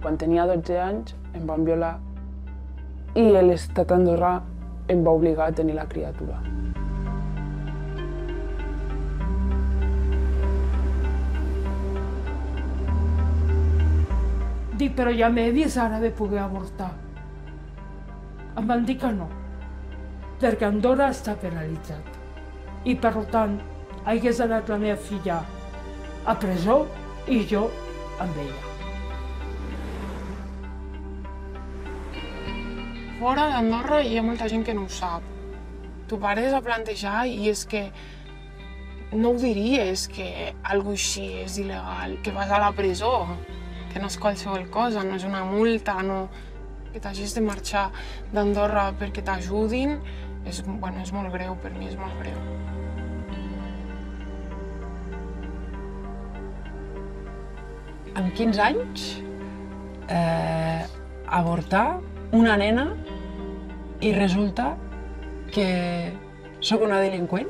Quan tenia 12 anys em van violar i l'estat andorrà em va obligar a tenir la criatura. Dic, però ja m'he vist ara de poder avortar. Em van dir que no, perquè Andorra està penalitzat. I per tant, hagués anat la meva filla a presó i jo amb ella. Fora d'Andorra hi ha molta gent que no ho sap. T'ho pares a plantejar i és que no ho diries que alguna cosa així és il·legal, que vas a la presó, que no és qualsevol cosa, no és una multa, no... que t'hagis de marxar d'Andorra perquè t'ajudin, és molt greu, per mi és molt greu. Amb 15 anys, avortar una nena i resulta que sóc una delinqüent.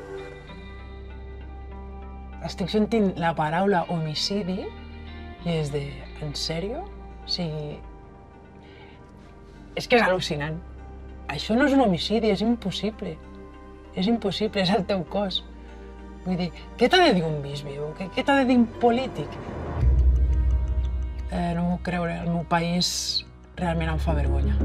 Estic sentint la paraula homicidi i és de... en sèrio? O sigui... és que és al·lucinant. Això no és un homicidi, és impossible. És impossible, és el teu cos. Vull dir, què t'ha de dir un bisbe? Què t'ha de dir un polític? No m'ho creure, el meu país realment em fa vergonya.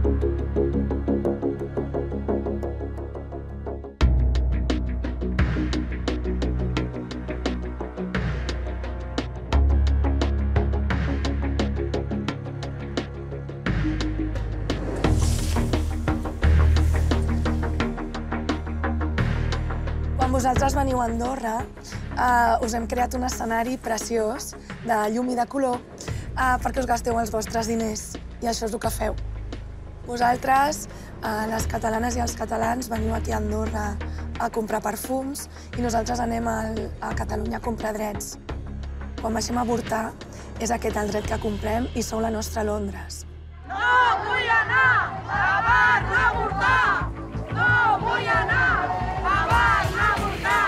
Quan vosaltres veniu a Andorra, us hem creat un escenari preciós de llum i de color perquè us gasteu els vostres diners, i això és el que feu. Vosaltres, les catalanes i els catalans, veniu aquí a Andorra a comprar perfums i nosaltres anem a Catalunya a comprar drets. Quan baixem a avortar, és aquest el dret que comprem i sou la nostra Londres. No vull anar a Barn a avortar! No vull anar a Barn a avortar!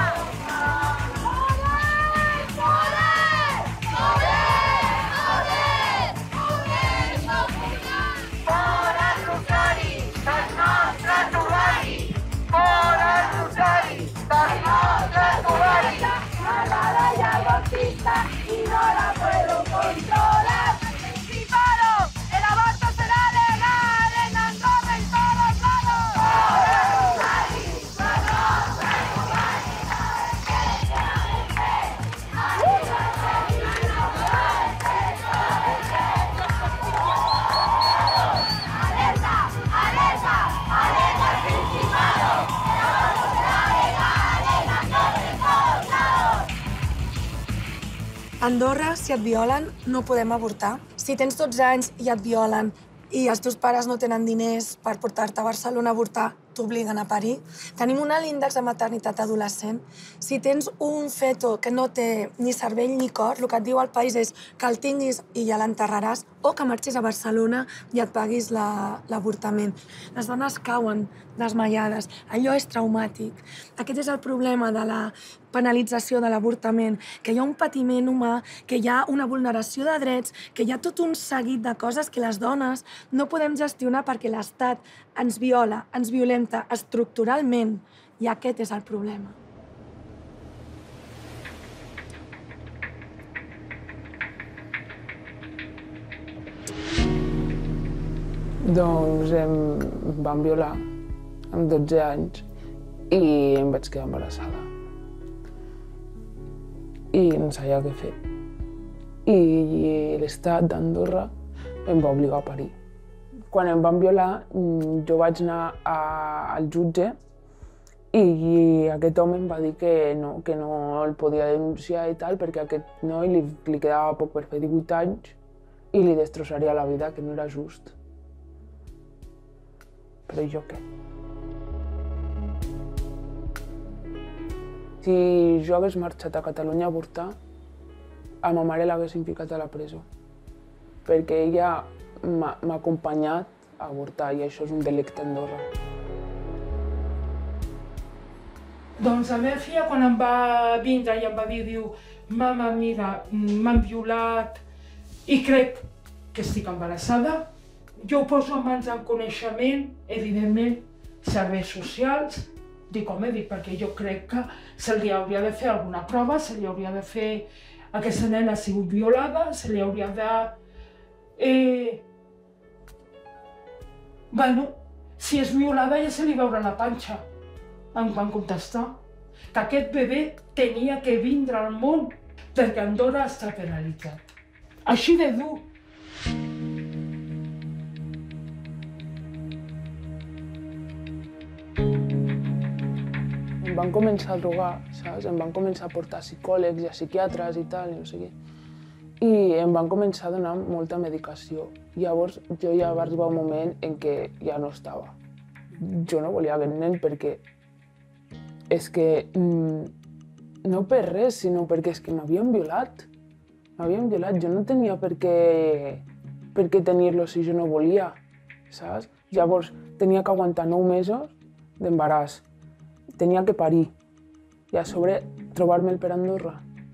Y no la puedo controlar. ¡Principado! ¡El aborto será legal en Andorra y todos lados! ¡Alerta! ¡Alerta! ¡Alerta al Principado! ¡El aborto será legal en Andorra y todos lados! A Andorra, si et violen, no podem avortar. Si tens 12 anys i et violen i els teus pares no tenen diners per portar-te a Barcelona a avortar, t'obliguen a parir. Tenim un alt índex de maternitat adolescent. Si tens un feto que no té ni cervell ni cor, el que et diu el país és que el tinguis i ja l'enterraràs, o que marxis a Barcelona i et paguis l'avortament. Les dones cauen desmaiades. Allò és traumàtic. Aquest és el problema de la penalització de l'avortament, que hi ha un patiment humà, que hi ha una vulneració de drets, que hi ha tot un seguit de coses que les dones no podem gestionar perquè l'Estat ens viola, ens violenta estructuralment, i aquest és el problema. Doncs em van violar amb 12 anys i em vaig quedar embarassada. I no sabia què fer. I l'estat d'Andorra em va obligar a parir. Quan em van violar, jo vaig anar al jutge i aquest home em va dir que no el podia denunciar i tal, perquè a aquest noi li quedava poc per fer 18 anys i li destrossaria la vida, que no era just. Però jo què? Si jo hagués marxat a Catalunya a avortar, a ma mare l'haguessin ficat a la presó, perquè ella m'ha acompanyat a avortar i això és un delicte a Andorra. Doncs la meva filla, quan em va vindre i em va dir, diu, mama, mira, m'han violat i crec que estic embarassada. Jo ho poso en mans del coneixement, evidentment, serveis socials, dic, home, perquè jo crec que se li hauria de fer alguna prova, se li hauria de fer... Aquesta nena ha sigut violada, se li hauria de... Bueno, si és violada ja se li veurà la panxa. Em van contestar que aquest bebè tenia que vindre al món perquè Andorra està penalitzat. Així de dur. Em van començar a drogar, saps? Em van començar a portar psicòlegs i a psiquiatres i tal, i no sé què. I em van començar a donar molta medicació. Llavors jo ja va arribar un moment en què ja no estava. Jo no volia aquest nen perquè és que no per res, sinó perquè és que m'havien violat. M'havien violat, jo no tenia per què tenir-lo si jo no volia, saps? Llavors tenia que aguantar 9 mesos d'embaràs, tenia que parir i a sobre trobar-me'l per Andorra.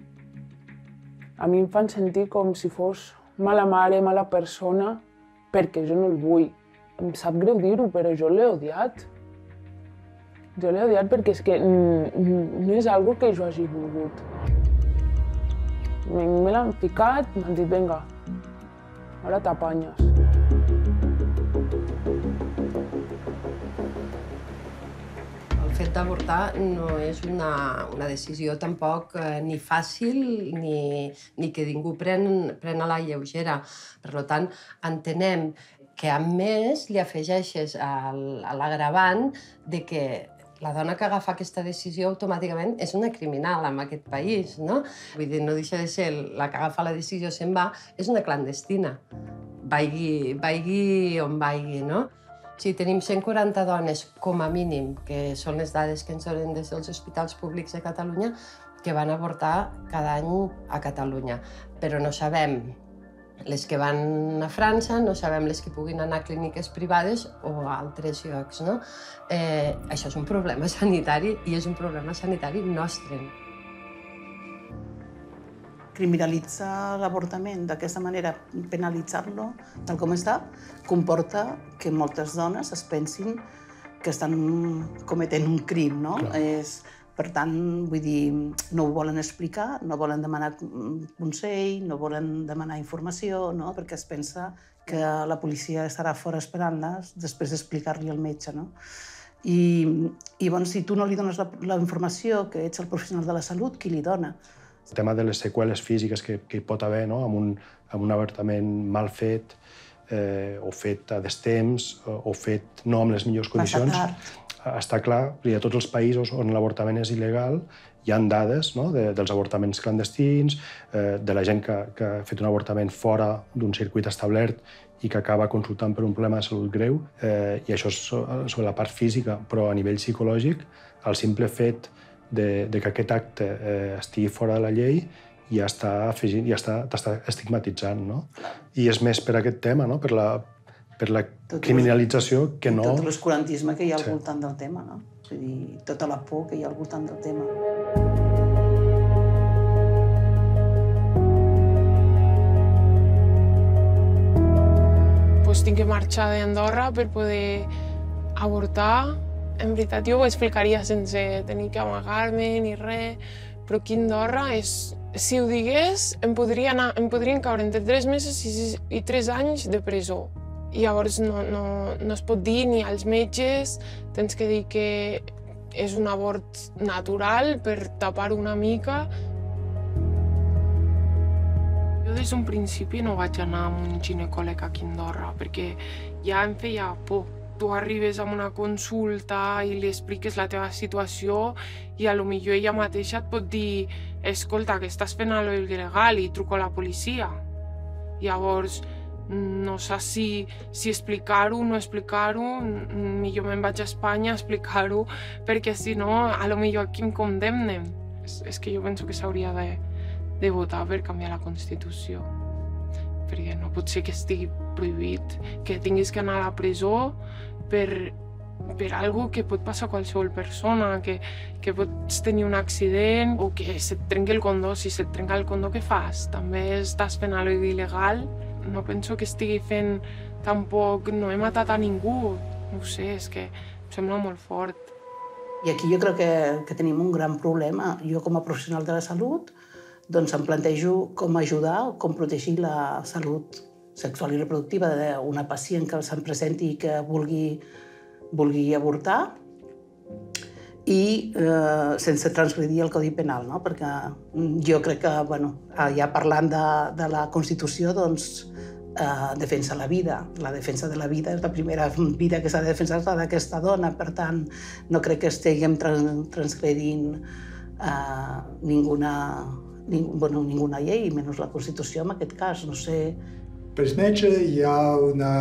A mi em fan sentir com si fos mala mare, mala persona, perquè jo no el vull. Em sap greu dir-ho, però jo l'he odiat. Jo l'he odiat perquè és que no és algo que jo hagi volgut. Me l'han ficat, m'han dit, vinga, ara t'apanyes. El fet d'avortar no és una decisió tampoc ni fàcil ni que ningú pren a la lleugera. Per tant, entenem que a més li afegeixes a l'agravant de que la dona que agafa aquesta decisió automàticament és una criminal en aquest país, no? Vull dir, no deixa de ser la que agafa la decisió se'n va, és una clandestina. Vaigui on vaigui, no? Sí, tenim 140 dones, com a mínim, que són les dades que ens donen des dels hospitals públics de Catalunya, que van avortar cada any a Catalunya. Però no sabem les que van a França, no sabem les que puguin anar a clíniques privades o a altres llocs, no? Això és un problema sanitari i és un problema sanitari nostre. Criminalitzar l'avortament d'aquesta manera, penalitzar-lo tal com està, comporta que moltes dones es pensin que estan cometent un crim, no? Per tant, vull dir, no ho volen explicar, no volen demanar consell, no volen demanar informació, no? Perquè es pensa que la policia estarà fora esperant-les després d'explicar-li al metge, no? I si tu no li dones la informació, que ets el professional de la salut, qui li dona? El tema de les seqüeles físiques que hi pot haver amb un avortament mal fet, o fet a destemps, o fet no amb les millors condicions. Està clar, perquè a tots els països on l'avortament és il·legal hi ha dades dels avortaments clandestins, de la gent que ha fet un avortament fora d'un circuit establert i que acaba consultant per un problema de salut greu, i això és sobre la part física, però a nivell psicològic, el simple fet de que aquest acte estigui fora de la llei ja està estigmatitzant, no? I és més per aquest tema, per la criminalització que no... Tot l'escurantisme que hi ha al voltant del tema, no? Vull dir, tota la por que hi ha al voltant del tema. Tinc que marxar d'Andorra per poder avortar. En veritat, jo ho explicaria sense tenir que amagar-me ni res, però aquí a Andorra, si ho digués, em podrien caure entre 3 mesos i 3 anys de presó. I llavors no es pot dir ni als metges, tens que dir que és un avort natural per tapar una mica. Jo des d'un principi no vaig anar amb un ginecòleg aquí a Andorra perquè ja em feia por. Tu arribes a una consulta i li expliques la teva situació i potser ella mateixa et pot dir escolta, que estàs fent alguna cosa il·legal i truco a la policia. Llavors, no sé si explicar-ho o no explicar-ho, millor me'n vaig a Espanya a explicar-ho perquè si no, potser aquí em condemnen. És que jo penso que s'hauria de votar per canviar la Constitució. Perquè no pot ser que estigui prohibit, que tinguis que anar a la presó per algo que pot passar a qualsevol persona, que pots tenir un accident o que se't trenqui el condó. Si se't trenca el condó, què fas? També estàs fent alguna cosa il·legal? no penso que estigui fent tampoc... No he matat a ningú, no ho sé, és que em sembla molt fort. I aquí jo crec que tenim un gran problema. Jo, com a professional de la salut, doncs em plantejo com ajudar, com protegir la salut sexual i reproductiva d'una pacient que se'm presenti i que vulgui avortar i sense transgredir el Codi Penal, no? Perquè jo crec que, ja parlant de la Constitució, doncs, defensa la vida. La defensa de la vida és la primera vida que s'ha de defensar, la d'aquesta dona. Per tant, no crec que estiguem transgredint ninguna llei, menys la Constitució en aquest cas, no sé. Pels metges hi ha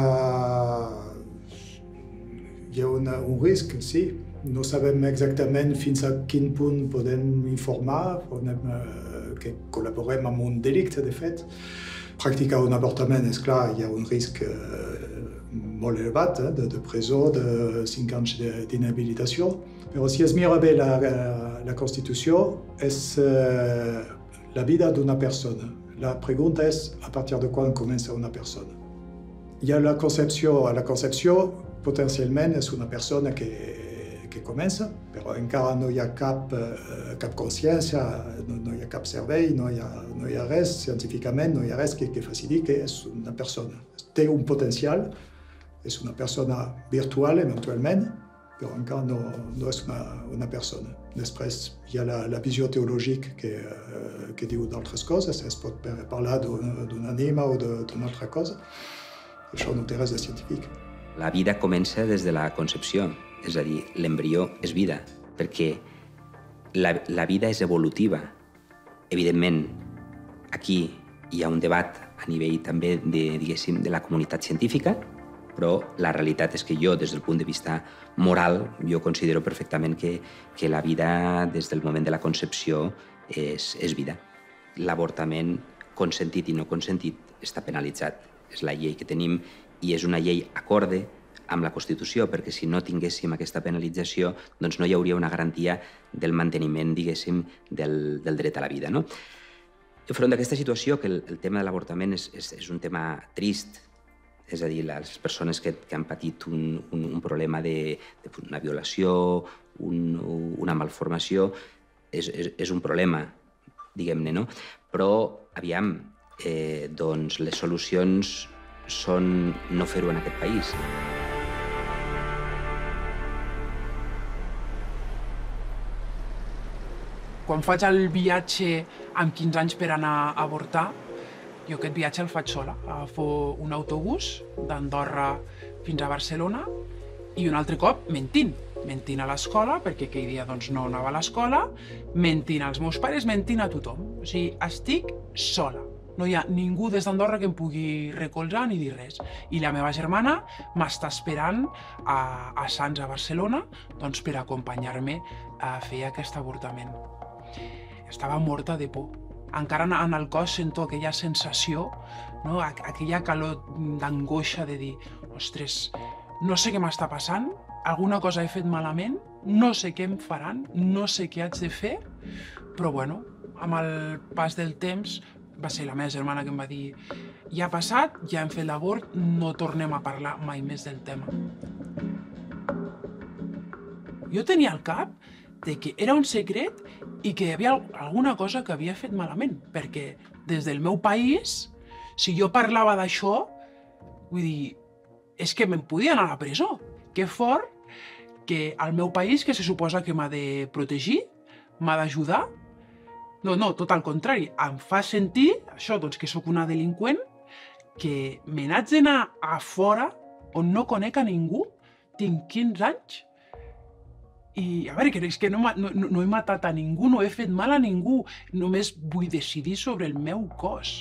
un risc, sí. No sabem exactament fins a quin punt podem informar, que col·laborem amb un delicte, de fet. Practicar un avortament, és clar, hi ha un risc molt elevat de presó, de 5 anys d'inhabilitació. Però si es mira bé la Constitució, és la vida d'una persona. La pregunta és a partir de quan comença una persona. Hi ha la concepció. A la concepció, potencialment, és una persona que comença, però encara no hi ha cap consciència, no hi ha cap cervell, no hi ha res, científicament no hi ha res que faci dir que és una persona. Té un potencial, és una persona virtual, eventualment, però encara no és una persona. Després hi ha la visió teològica que diu d'altres coses, es pot parlar d'un ànima o d'una altra cosa. Això no té res de científic. La vida comença des de la concepció, és a dir, l'embrió és vida, perquè la vida és evolutiva. Evidentment, aquí hi ha un debat a nivell també de la comunitat científica, però la realitat és que jo, des del punt de vista moral, jo considero perfectament que la vida, des del moment de la concepció, és vida. L'avortament consentit i no consentit està penalitzat. És la llei que tenim i és una llei acorde amb la Constitució, perquè si no tinguéssim aquesta penalització, doncs no hi hauria una garantia del manteniment, diguéssim, del dret a la vida. No? Enfront d'aquesta situació, que el tema de l'avortament és un tema trist, és a dir, les persones que han patit un problema d'una violació, una malformació, és un problema, diguem-ne, no? Però, aviam, doncs les solucions són no fer-ho en aquest país. Quan faig el viatge amb 15 anys per anar a avortar, jo aquest viatge el faig sola. Agafo un autobús d'Andorra fins a Barcelona i un altre cop mentint a l'escola, perquè aquell dia no anava a l'escola, mentint als meus pares, mentint a tothom. O sigui, estic sola. No hi ha ningú des d'Andorra que em pugui recolzar ni dir res. I la meva germana m'està esperant a Sants, a Barcelona, per acompanyar-me a fer aquest avortament. Estava morta de por. Encara en el cos sento aquella sensació, aquella calor d'angoixa de dir ostres, no sé què m'està passant, alguna cosa he fet malament, no sé què em faran, no sé què haig de fer, però bueno, amb el pas del temps va ser la meva germana que em va dir ja ha passat, ja hem fet l'abort, no tornem a parlar mai més del tema. Jo tenia al cap que era un secret i que hi havia alguna cosa que havia fet malament, perquè des del meu país, si jo parlava d'això, vull dir, és que me'n podia anar a la presó. Que fort que el meu país, que se suposa que m'ha de protegir, m'ha d'ajudar, no, tot al contrari, em fa sentir, això, que sóc una delinqüent, que me n'haig d'anar a fora, on no conec a ningú, tinc 15 anys, i a veure, és que no he matat a ningú, no he fet mal a ningú, només vull decidir sobre el meu cos.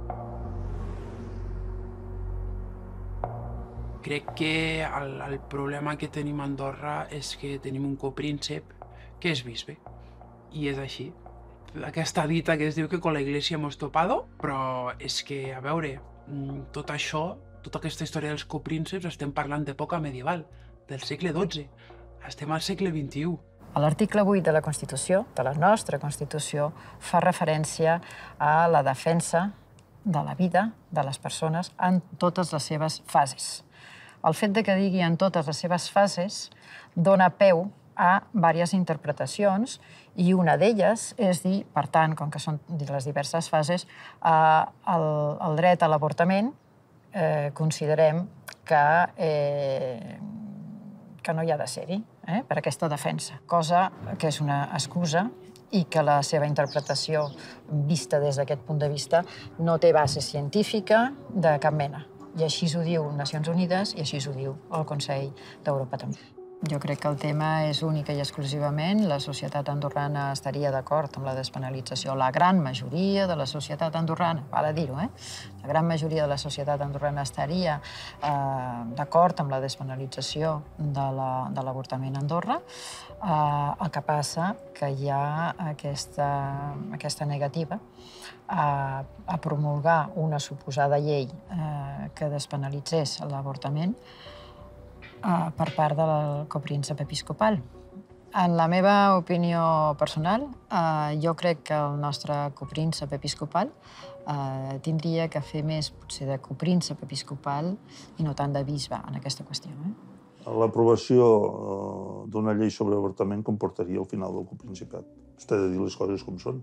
Crec que el problema que tenim a Andorra és que tenim un copríncep que és bisbe, i és així. Aquesta dita que es diu que con la iglesia hemos topado, però és que, a veure, tot això, tota aquesta història dels coprínceps, estem parlant d'època medieval, del segle XII. Estem al segle XXI. L'article 8 de la Constitució, de la nostra Constitució, fa referència a la defensa de la vida de les persones en totes les seves fases. El fet de que digui en totes les seves fases dona peu a diverses interpretacions i una d'elles és dir, per tant, com que són les diverses fases, el dret a l'avortament considerem que no hi ha de ser-hi per aquesta defensa, cosa que és una excusa i que la seva interpretació, vista des d'aquest punt de vista, no té base científica de cap mena. I així ho diu Nacions Unides i així ho diu el Consell d'Europa també. Jo crec que el tema és únic i exclusivament la societat andorrana estaria d'acord amb la despenalització. La gran majoria de la societat andorrana, val a dir-ho, la gran majoria de la societat andorrana estaria d'acord amb la despenalització de l'avortament a Andorra. El que passa que hi ha aquesta negativa a promulgar una suposada llei que despenalitzés l'avortament per part del copríncep episcopal. En la meva opinió personal, jo crec que el nostre copríncep episcopal tindria que fer més, potser, de copríncep episcopal i no tant de bisbe en aquesta qüestió. L'aprovació d'una llei sobre avortament comportaria el final del coprincipat. Vostè ha de dir les coses com són.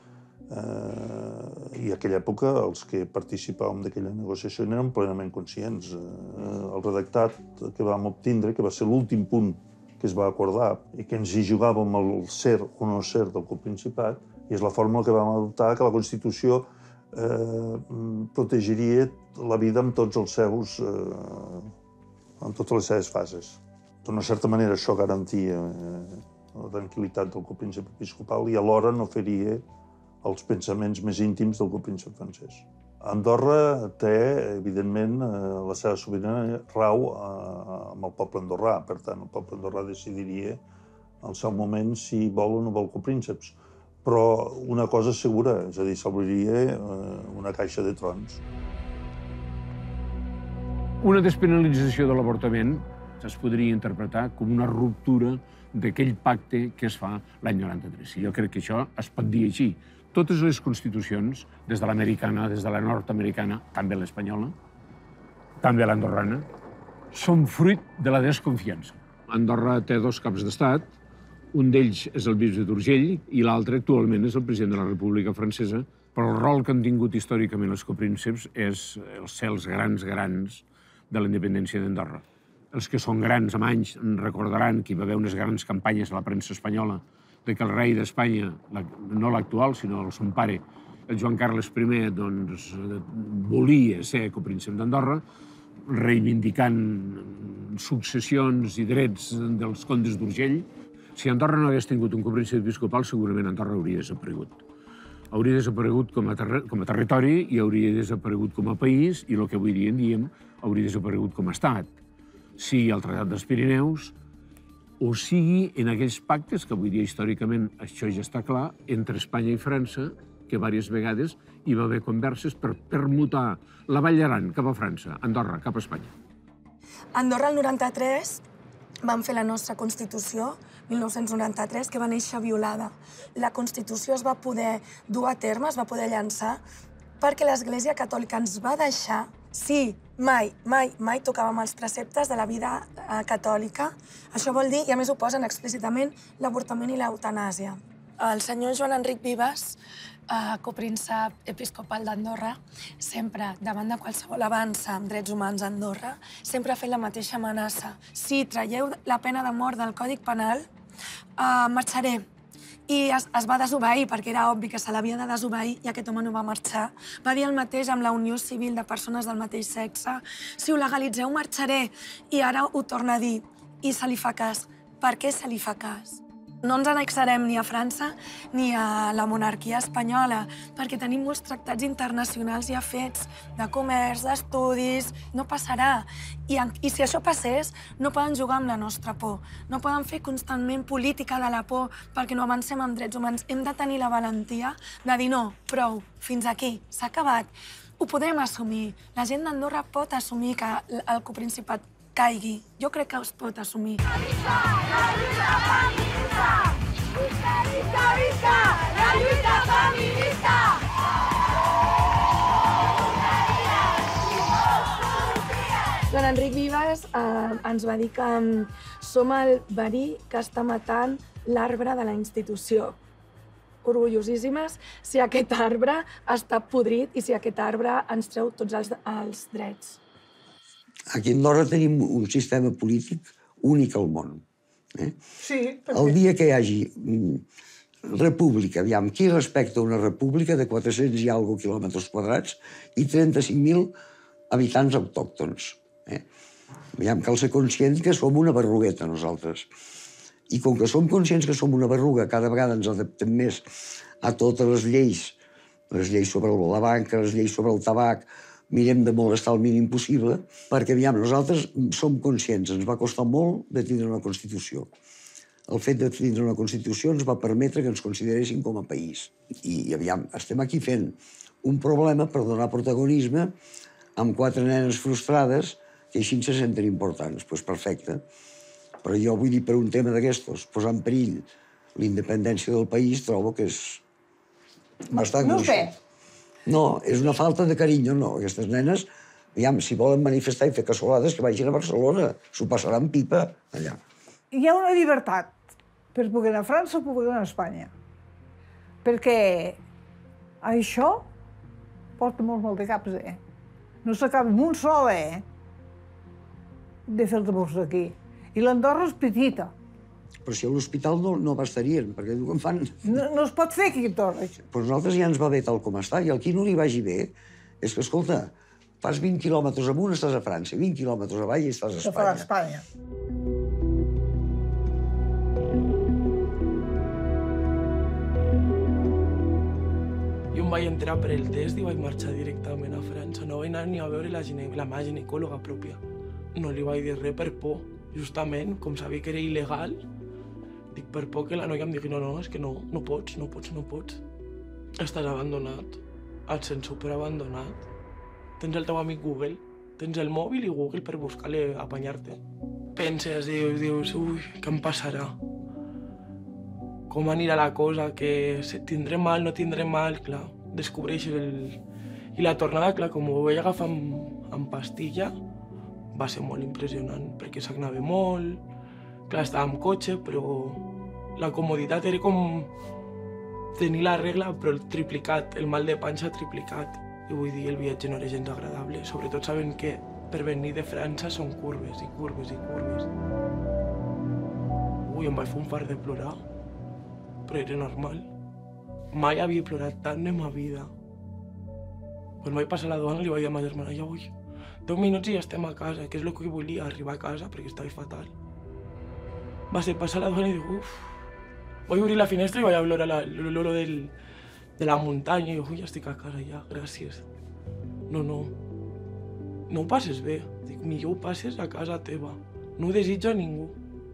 I a aquella època els que participàvem d'aquella negociació n'érem plenament conscients. El redactat que vam obtindre, que va ser l'últim punt que es va acordar i que ens hi jugàvem el ser o no ser del coprincipat, i és la fórmula que vam adoptar, que la Constitució protegiria la vida en totes les seves fases. D'una certa manera això garantia la tranquil·litat del copríncep episcopal i alhora no feria els pensaments més íntims del copríncep francès. Andorra té, evidentment, la seva sobirania rau amb el poble andorrà. Per tant, el poble andorrà decidiria al seu moment si vol o no vol coprínceps. Però una cosa és segura, és a dir, s'obriria una caixa de trons. Una despenalització de l'avortament es podria interpretar com una ruptura d'aquell pacte que es fa l'any 93. I jo crec que això es pot dir així. Totes les constitucions, des de l'americana, des de la nord-americana, també l'espanyola, també l'andorrana, són fruit de la desconfiança. Andorra té dos caps d'estat, un d'ells és el bisbe d'Urgell i l'altre actualment és el president de la República Francesa, però el rol que han tingut històricament els coprínceps és els ser els grans de la independència d'Andorra. Els que són grans amb anys recordaran que hi va haver unes grans campanyes a la premsa espanyola de que el rei d'Espanya, no l'actual, sinó el son pare, el Joan Carles I, doncs, volia ser copríncep d'Andorra, reivindicant successions i drets dels condes d'Urgell. Si Andorra no hagués tingut un copríncep episcopal, segurament Andorra hauria desaparegut. Hauria desaparegut com a territori i hauria desaparegut com a país i el que avui dia en diem hauria desaparegut com a estat. Si el Tractat dels Pirineus o sigui en aquells pactes, que avui dia històricament això ja està clar, entre Espanya i França, que diverses vegades hi va haver converses per permutar la Vall d'Aran cap a França, Andorra cap a Espanya. Andorra, el 93, vam fer la nostra Constitució, 1993, que va néixer violada. La Constitució es va poder dur a terme, es va poder llançar, perquè l'Església Catòlica ens va deixar, sí, mai tocàvem els preceptes de la vida catòlica. Això vol dir, i a més ho posen explícitament, l'avortament i l'eutanàsia. El senyor Joan Enric Vives, copríncep episcopal d'Andorra, sempre, davant de qualsevol avança en drets humans a Andorra, sempre ha fet la mateixa amenaça. Si traieu la pena de mort del Codi Penal, marxaré. I es va desobeir, perquè era obvi que se l'havia de desobeir, i aquest home no va marxar. Va dir el mateix amb la unió civil de persones del mateix sexe. Si ho legalitzeu, marxaré. I ara ho torna a dir. I se li fa cas. Per què se li fa cas? No ens annexarem ni a França ni a la monarquia espanyola, perquè tenim molts tractats internacionals ja fets, de comerç, d'estudis, no passarà. I si això passés, no poden jugar amb la nostra por, no poden fer constantment política de la por perquè no avancem en drets humans. Hem de tenir la valentia de dir no, prou, fins aquí, s'ha acabat. Ho podem assumir. La gent d'Andorra pot assumir que el coprincipat caigui. Jo crec que es pot assumir. Visca la lluita feminista! Visca, visca, visca la lluita feminista! Andorres ens va dir que som el verí que està matant l'arbre de la institució. Orgullosíssimes si aquest arbre està podrit i si aquest arbre ens treu tots els drets. Aquí a Andorra tenim un sistema polític únic al món. Sí, El dia que hi hagi república, aviam, qui respecta una república de 400 i alguna quilòmetres quadrats i 35.000 habitants autòctons? Aviam, cal ser conscient que som una berrugueta nosaltres. I com que som conscients que som una berruga, cada vegada ens adaptem més a totes les lleis sobre la banca, les lleis sobre el tabac, mirem de molestar el mínim possible, perquè, aviam, nosaltres som conscients, ens va costar molt de tindre una Constitució. El fet de tindre una Constitució ens va permetre que ens consideressin com a país. I, aviam, estem aquí fent un problema per donar protagonisme amb 4 nenes frustrades que així se senten importants. Doncs perfecte. Però jo vull dir, per un tema d'aquestos, posar en perill l'independència del país, trobo que és bastant... No sé. No, és una falta de carinyo, no. Aquestes nenes, aviam, si volen manifestar i fer cassolades, que vagin a Barcelona. S'ho passaran pipa, allà. Hi ha una llibertat per poder anar a França o poder anar a Espanya. Perquè això porta molt de caps, No s'acaba amb un sol, de fer els aborts aquí. I l'Andorra és petita. Però si a l'hospital no bastarien, perquè diuen fan... No es pot fer aquí, Andorra, això. Però nosaltres ja ens va bé tal com està, i al qui no li vagi bé és que, escolta, fas 20 quilòmetres amunt, estàs a França, 20 quilòmetres avall i estàs a Espanya. Se farà a Espanya. Jo em vaig entrar per el test i vaig marxar directament a França. No vaig anar ni a veure la meva ginecòloga pròpia. No li vaig dir res per por. Justament, com sabia que era il·legal, dic per por que la noia em digui no, és que no pots. Estàs abandonat. Et sents superabandonat. Tens el teu amic Google, tens el mòbil i Google per buscar-li, apanyar-te. Penses, dius, ui, què em passarà? Com anirà la cosa? Que tindré mal, no tindré mal? Clar, descobreixes el... I la tornada, clar, com ho vaig agafar amb pastilla, va ser molt impressionant, perquè s'agnava molt, clar, estava amb cotxe, però la comoditat era com tenir la regla, però el triplicat, el mal de panxa triplicat. I vull dir, el viatge no era gens agradable, sobretot sabent que per venir de França són curves i curves i curves. Ui, em vaig fer un fart de plorar, però era normal. Mai havia plorat tant en ma vida. Quan vaig passar la duana li vaig dir a ma germana, ja ui, 10 minuts i ja estem a casa, que és el que volia, arribar a casa, perquè estava fatal. Va ser passar la duana i dic, uf. Vaig obrir la finestra i vaig veure l'olor de la muntanya i dic, ui, ja estic a casa ja, gràcies. No ho passes bé. Dic, millor ho passes a casa teva. No ho desitjo a ningú.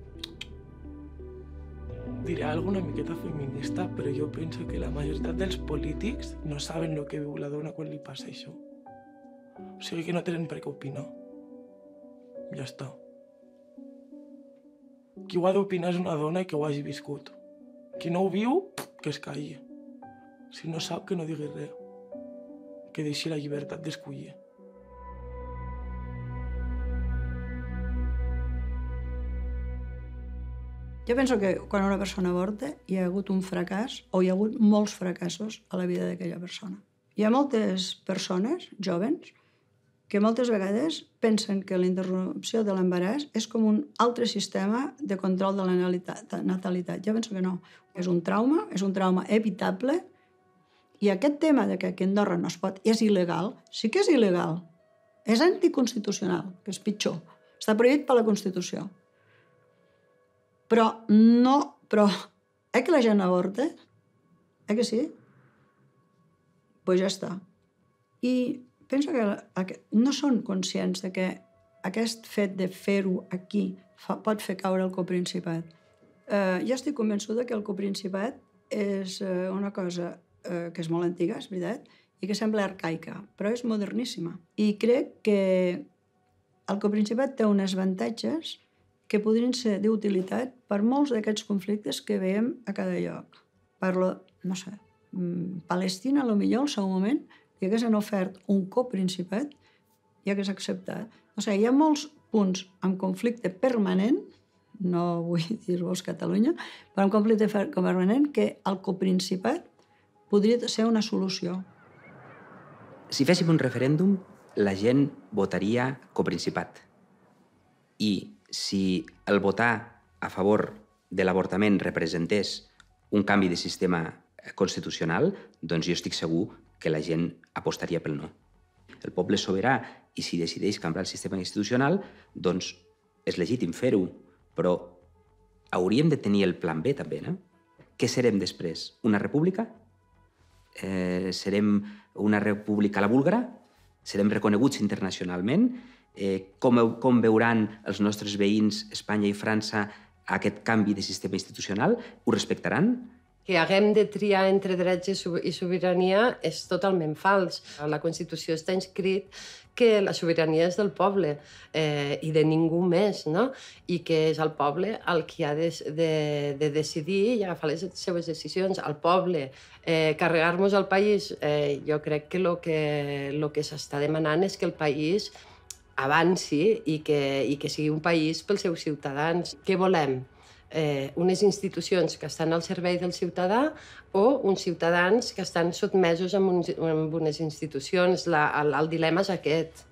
Diré alguna miqueta feminista, però jo penso que la majoritat dels polítics no saben el que viu la dona quan li passa això. O sigui que no tenen per què opinar. Ja està. Qui ho ha d'opinar és una dona que ho hagi viscut. Qui no ho viu, que es calli. Si no sap, que no digui res. Que deixi la llibertat d'escollir. Jo penso que quan una persona avorta hi ha hagut un fracàs o hi ha hagut molts fracassos a la vida d'aquella persona. Hi ha moltes persones, jóvens, que moltes vegades pensen que la interrupció de l'embaràs és com un altre sistema de control de la natalitat. Jo penso que no. És un trauma evitable, i aquest tema de que aquí a Andorra no es pot, és il·legal, sí que és il·legal. És anticonstitucional, que és pitjor. Està prohibit per la Constitució. Però que la gent avorta? Que sí? Doncs ja està. I penso que no són conscients de que aquest fet de fer-ho aquí pot fer caure el coprincipat. Jo estic convençuda que el coprincipat és una cosa que és molt antiga, és veritat, i que sembla arcaica, però és moderníssima. I crec que el coprincipat té uns avantatges que podrien ser d'utilitat per molts d'aquests conflictes que veiem a cada lloc. Parlo, no sé, Palestina, potser al seu moment, hi haguessin ofert un coprincipat i hagués acceptat. No sé, hi ha molts punts amb conflicte permanent, no vull dir-vos Catalunya, però amb conflicte permanent, que el coprincipat podria ser una solució. Si féssim un referèndum, la gent votaria coprincipat. I si el votar a favor de l'avortament representés un canvi de sistema constitucional, doncs jo estic segur que la gent apostaria pel no. El poble és sobirà i si decideix canviar el sistema institucional, doncs és legítim fer-ho, però hauríem de tenir el plan B també, no? Què serem després? Una república? Serem una república a la búlgara? Serem reconeguts internacionalment? Com veuran els nostres veïns, Espanya i França, aquest canvi de sistema institucional? Ho respectaran? Que haguem de triar entre drets i sobirania és totalment fals. A la Constitució està inscrit que la sobirania és del poble i de ningú més, no? I que és el poble el qui ha de decidir i agafar les seves decisions. El poble, carregar-nos el país, jo crec que el que s'està demanant és que el país avanci i que sigui un país pels seus ciutadans. Què volem? Unes institucions que estan al servei del ciutadà o uns ciutadans que estan sotmesos amb unes institucions. El dilema és aquest.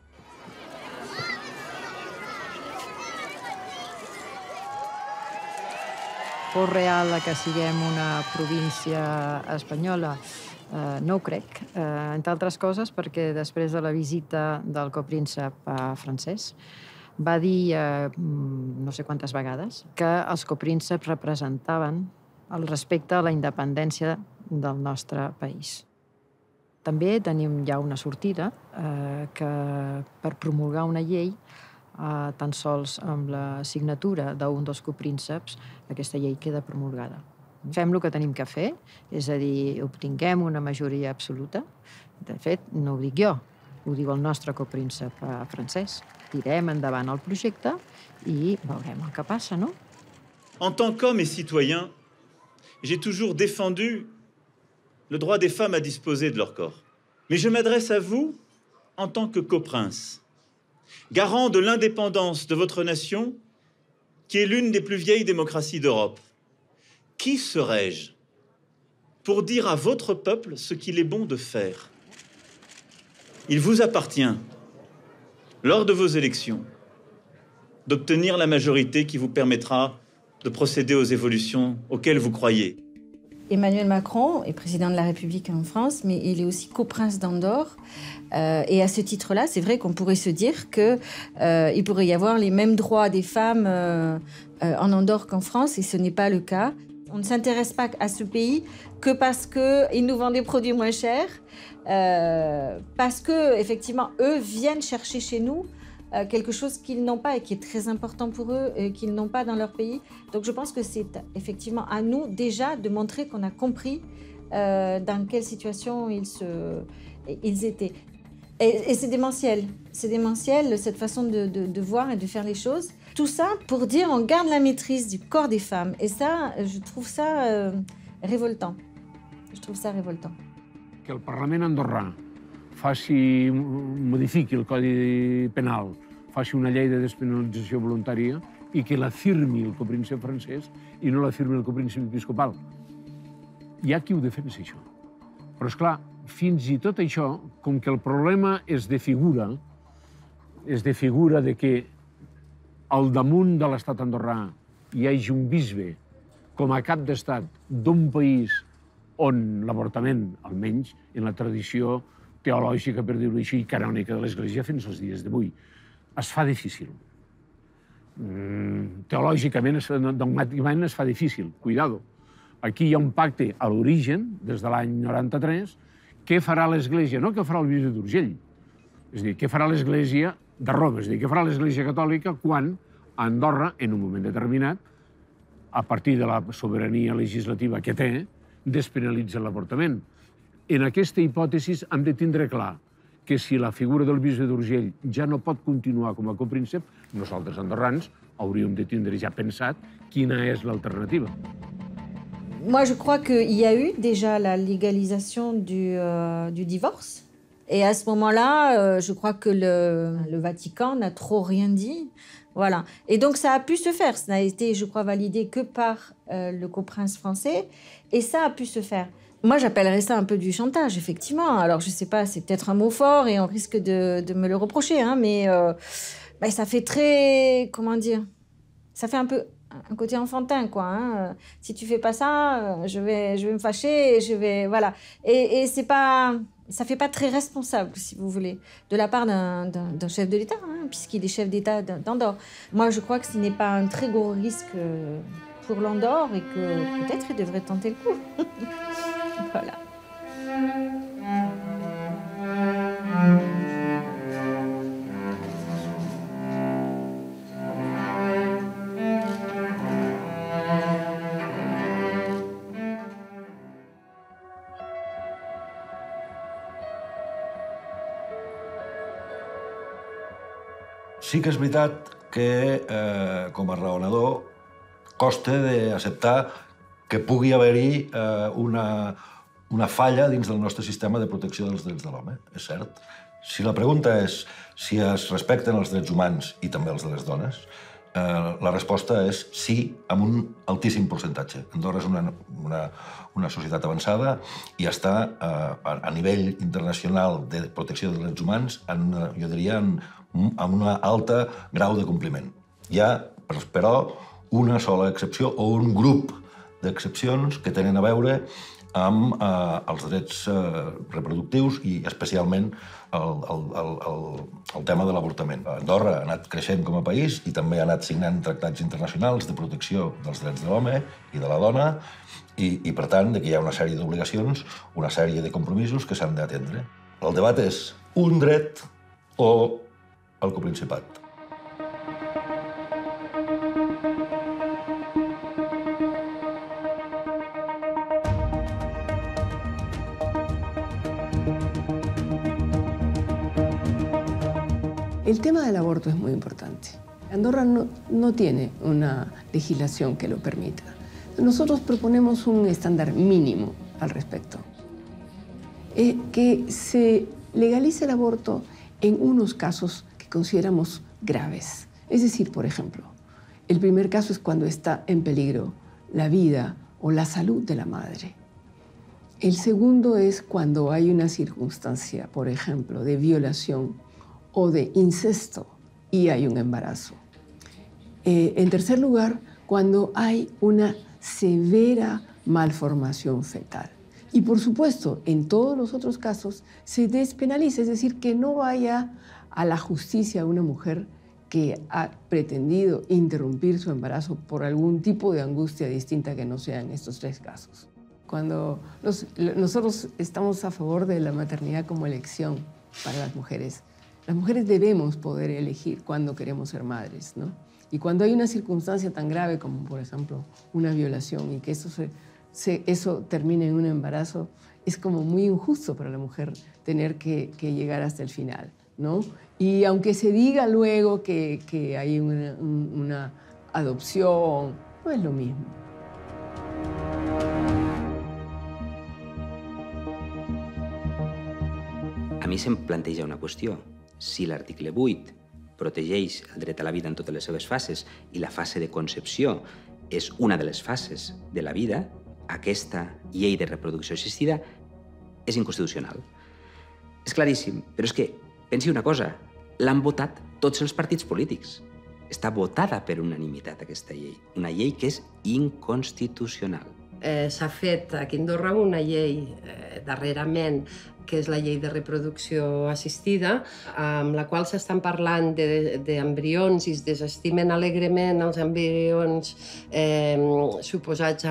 Por real que siguem una província espanyola, no ho crec, entre altres coses perquè després de la visita del copríncep francès va dir, no sé quantes vegades, que els coprínceps representaven el respecte a la independència del nostre país. També tenim ja una sortida que per promulgar una llei, tan sols amb la signatura d'un dels coprínceps, aquesta llei queda promulgada. Fem el que tenim que fer, és a dir, obtinguem una majoria absoluta. De fet, no ho dic jo, ho diu el nostre copríncep francès. Tirem endavant el projecte i veurem el que passa, no? En tant qu'homme et citoyen, j'ai toujours défendu le droit des femmes à disposer de leur corps. Mais je m'adresse à vous en tant que coprince, garant de l'indépendance de votre nation, qui est l'une des plus vieilles démocraties d'Europe. Qui serais-je pour dire à votre peuple ce qu'il est bon de faire? Il vous appartient, lors de vos élections, d'obtenir la majorité qui vous permettra de procéder aux évolutions auxquelles vous croyez. Emmanuel Macron est président de la République en France, mais il est aussi coprince d'Andorre. Et à ce titre-là, c'est vrai qu'on pourrait se dire qu'il pourrait y avoir les mêmes droits des femmes en Andorre qu'en France, et ce n'est pas le cas. On ne s'intéresse pas à ce pays que parce qu'ils nous vendent des produits moins chers, parce que, effectivement, eux viennent chercher chez nous quelque chose qu'ils n'ont pas et qui est très important pour eux et qu'ils n'ont pas dans leur pays. Donc je pense que c'est effectivement à nous déjà de montrer qu'on a compris dans quelle situation ils étaient. Et c'est démentiel, cette façon de voir et de faire les choses. Tout ça pour dire on garde la maîtrise du corps des femmes. Et ça, je trouve ça révoltant. Je trouve ça révoltant. Que el Parlament andorrà modifiqui el Codi Penal, faci una llei de despenalització voluntària i que la firmi el copríncep francès i no la firmi el copríncep episcopal. Hi ha qui ho defensa, això. Però, esclar, fins i tot això, com que el problema és de figura de que al damunt de l'estat andorrà hi hagi un bisbe com a cap d'estat d'un país on l'avortament, almenys en la tradició teològica, per dir-ho així, i canònica de l'Església fins als dies d'avui, es fa difícil. Teològicament, dogmàticament es fa difícil. Cuidado. Aquí hi ha un pacte a l'origen, des de l'any 93, què farà l'Església, no què farà el bisbe d'Urgell. És a dir, què farà l'Església de Roma, és a dir, què farà l'Església Catòlica quan Andorra, en un moment determinat, a partir de la sobirania legislativa que té, despenalitza l'avortament. En aquesta hipòtesi hem de tindre clar que si la figura del bisbe d'Urgell ja no pot continuar com a copríncep, nosaltres, andorrans, hauríem de tindre ja pensat quina és l'alternativa. Moi, je crois qu'il y a eu déjà la légalisation du divorce Et à ce moment-là, je crois que le Vatican n'a trop rien dit. Voilà. Et donc, ça a pu se faire. Ça n'a été, je crois, validé que par le coprince français. Et ça a pu se faire. Moi, j'appellerais ça un peu du chantage, effectivement. Alors, je ne sais pas, c'est peut-être un mot fort et on risque de me le reprocher, hein, mais ça fait très... Comment dire? Ça fait un peu un côté enfantin, quoi. Hein. Si tu fais pas ça, je vais me fâcher, et je vais... Voilà. Et c'est pas... Ça fait pas très responsable, si vous voulez, de la part d'un chef de l'État, hein, puisqu'il est chef d'État d'Andorre. Moi, je crois que ce n'est pas un très gros risque pour l'Andorre et que peut-être il devrait tenter le coup. Voilà. Sí que és veritat que, com a raonador, costa d'acceptar que pugui haver-hi una falla dins del nostre sistema de protecció dels drets de l'home. És cert. Si la pregunta és si es respecten els drets humans i també els de les dones, la resposta és sí, amb un altíssim percentatge. Andorra és una societat avançada i està a nivell internacional de protecció dels drets humans, jo diria, amb un alt grau de compliment. Hi ha, però, una sola excepció o un grup d'excepcions que tenen a veure amb els drets reproductius i especialment el tema de l'avortament. Andorra ha anat creixent com a país i també ha anat signant tractats internacionals de protecció dels drets de l'home i de la dona i, per tant, que hi ha una sèrie d'obligacions, una sèrie de compromisos que s'han d'atendre. El debat és un dret o el coprincipat. El tema del aborto es muy importante. Andorra no tiene una legislación que lo permita. Nosotros proponemos un estándar mínimo al respecto. Que se legalice el aborto en unos casos que consideramos graves. Es decir, por ejemplo, el primer caso es cuando está en peligro la vida o la salud de la madre. El segundo es cuando hay una circunstancia, por ejemplo, de violación o de incesto y hay un embarazo. En tercer lugar, cuando hay una severa malformación fetal. Y por supuesto, en todos los otros casos se despenaliza, es decir, que no vaya a la justicia una mujer que ha pretendido interrumpir su embarazo por algún tipo de angustia distinta que no sean estos tres casos. Cuando nosotros estamos a favor de la maternidad como elección para las mujeres debemos poder elegir cuándo queremos ser madres, ¿no? Y cuando hay una circunstancia tan grave como, por ejemplo, una violación y que eso termine en un embarazo, es como muy injusto para la mujer tener que llegar hasta el final, ¿no? Y aunque se diga luego que hay una adopción, no es lo mismo. A mi se'm planteja una qüestió. Si l'article 8 protegeix el dret a la vida en totes les seves fases i la fase de concepció és una de les fases de la vida, aquesta llei de reproducció assistida és inconstitucional. És claríssim, però és que, pensi una cosa, l'han votat tots els partits polítics. Està votada per unanimitat aquesta llei, una llei que és inconstitucional. S'ha fet aquí a Andorra una llei darrerament que és la llei de reproducció assistida, amb la qual s'estan parlant d'embrions i es desestimen alegrement els embrions suposats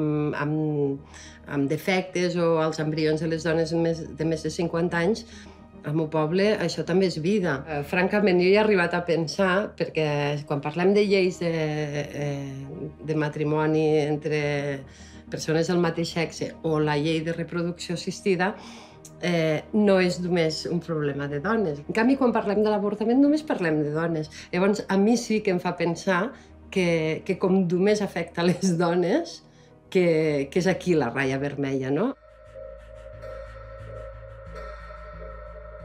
amb defectes o els embrions de les dones de més de 50 anys. Al meu poble això també és vida. Francament, jo he arribat a pensar, perquè quan parlem de lleis de matrimoni entre persones del mateix sexe o la llei de reproducció assistida, no és només un problema de dones. En canvi, quan parlem de l'avortament, només parlem de dones. Llavors, a mi sí que em fa pensar que com només afecta les dones, que és aquí la ratlla vermella, no?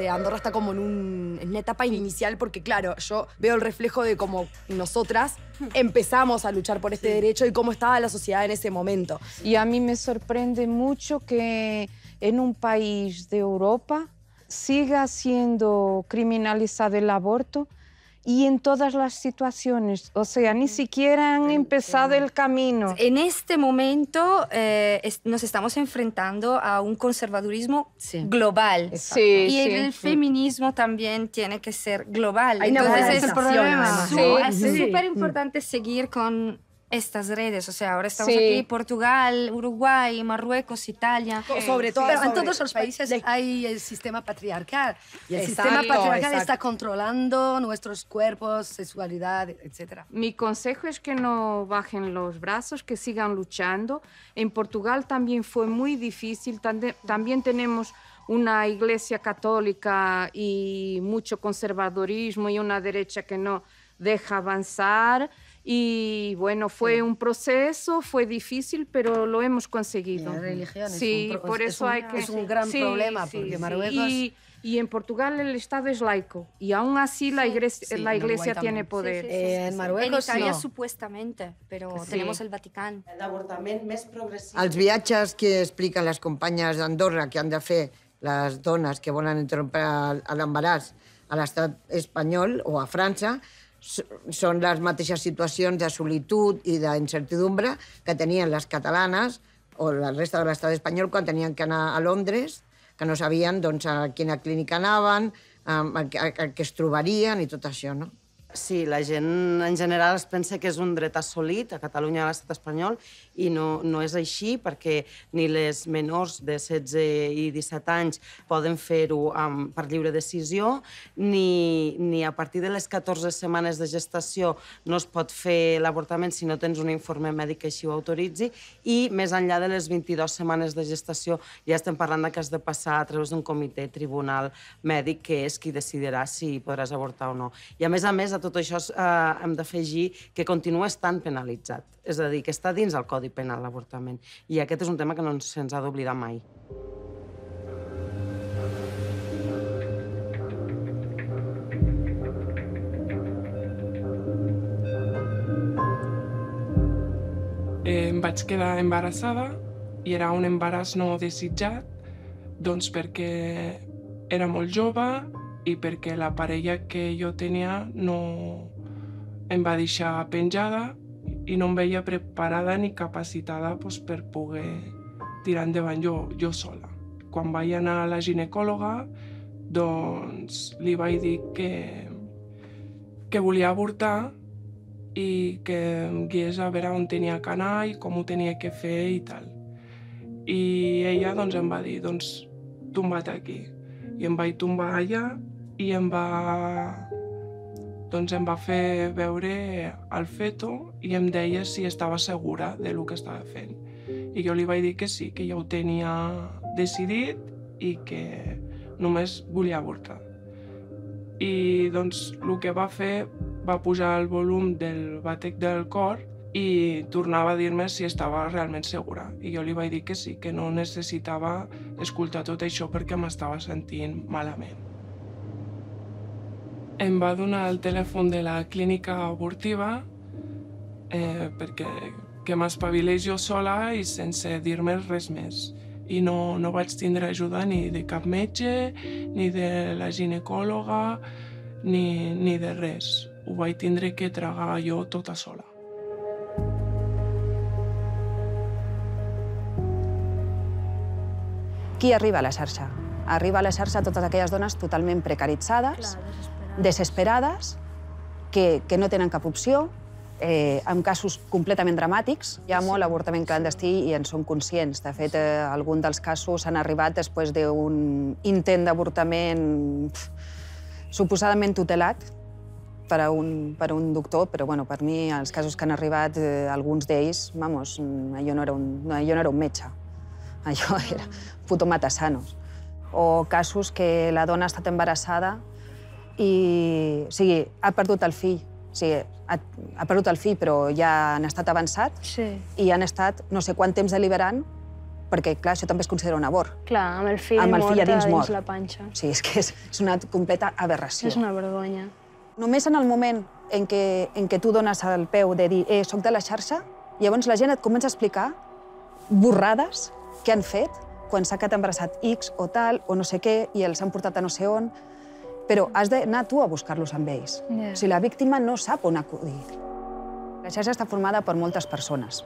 Andorra está como en una etapa inicial porque, claro, yo veo el reflejo de cómo nosotras empezamos a luchar por este derecho y cómo estaba la sociedad en ese momento. Y a mí me sorprende mucho que en un país de Europa siga siendo criminalizado el aborto y en todas las situaciones, o sea, ni siquiera han empezado el camino. En este momento nos estamos enfrentando a un conservadurismo global. Y el feminismo también tiene que ser global. Entonces, el problema es súper importante seguir con estas redes. O sea, ahora estamos aquí, Portugal, Uruguay, Marruecos, Italia. Sobre todo, pero en todos los países hay el sistema patriarcal. Y el sistema patriarcal está controlando nuestros cuerpos, sexualidad, etc. Mi consejo es que no bajen los brazos, que sigan luchando. En Portugal también fue muy difícil. También tenemos una iglesia católica y mucho conservadurismo y una derecha que no deja avanzar. Y bueno, fue un proceso, fue difícil, pero lo hemos conseguido. La religión por eso es un gran problema, porque Marruecos... Y en Portugal el Estado es laico, y aún así la iglesia tiene poder. En Marruecos en Italia no. supuestamente, pero tenemos el Vaticano. L'avortament més progressiu. Els viatges que expliquen les companyes d'Andorra que han de fer les dones que volen interrompre l'embaràs a l'estat espanyol o a França són les mateixes situacions de solitud i d'incertidumbre que tenien les catalanes o la resta de l'estat espanyol quan tenien que anar a Londres, que no sabien doncs, a quina clínica anaven, a què es trobarien i tot això, no? Sí, la gent en general es pensa que és un dret assolit a Catalunya i a l'estat espanyol i no és així perquè ni les menors de 16 i 17 anys poden fer-ho per lliure decisió ni a partir de les 14 setmanes de gestació no es pot fer l'avortament si no tens un informe mèdic que així ho autoritzi i més enllà de les 22 setmanes de gestació ja estem parlant que has de passar a través d'un comitè tribunal mèdic que és qui decidirà si podràs avortar o no. I a més, a tot això hem d'afegir que continua estant penalitzat. És a dir, que està dins el Codi Penal l'avortament. I aquest és un tema que no se'ns ha d'oblidar mai. Em vaig quedar embarassada i era un embaràs no desitjat, doncs perquè era molt jove i perquè la parella que jo tenia no em va deixar penjada i no em veia preparada ni capacitada per poder tirar endavant jo sola. Quan vaig anar a la ginecòloga, doncs li vaig dir que volia avortar i que em guiés a veure on tenia que anar i com ho tenia que fer i tal. I ella doncs, em va dir, doncs, tomba't aquí. I em vaig tombar allà i em va fer veure el feto i em deia si estava segura del que estava fent. I jo li vaig dir que sí, que ja ho tenia decidit i que només volia avortar. I doncs el que va fer va pujar el volum del batec del cor i tornava a dir-me si estava realment segura. I jo li vaig dir que sí, que no necessitava escoltar tot això perquè m'estava sentint malament. Em va donar el telèfon de la clínica abortiva perquè m'espavilés jo sola i sense dir-me res més. I no vaig tindre ajuda ni de cap metge, ni de la ginecòloga, ni de res. Ho vaig tindre que tragar jo tota sola. Qui arriba a la xarxa? Arriba a la xarxa totes aquelles dones totalment precaritzades, desesperades, que no tenen cap opció, en casos completament dramàtics. Hi ha molt avortament clandestí i en som conscients. De fet, algun dels casos han arribat després d'un intent d'avortament suposadament tutelat per un doctor, però bueno, per mi els casos que han arribat, alguns d'ells, vamos, allò no era un metge, allò era puto matasanos. O casos que la dona ha estat embarassada i, o sigui, ha perdut el fill. O sigui, ha perdut el fill, però ja han estat avançat i han estat no sé quant temps deliberant perquè, clar, això també es considera un abort. Clar, amb el fill a dins dins la panxa. Sí, és que és una completa aberració. És una vergonya. Només en el moment en què tu dones el peu de dir soc de la xarxa, llavors la gent et comença a explicar borrades que han fet quan s'ha quedat embarassat X o tal, o no sé què, i els han portat a no sé on, però has d'anar tu a buscar-los amb ells. O sigui, la víctima no sap on acudir. La xarxa està formada per moltes persones.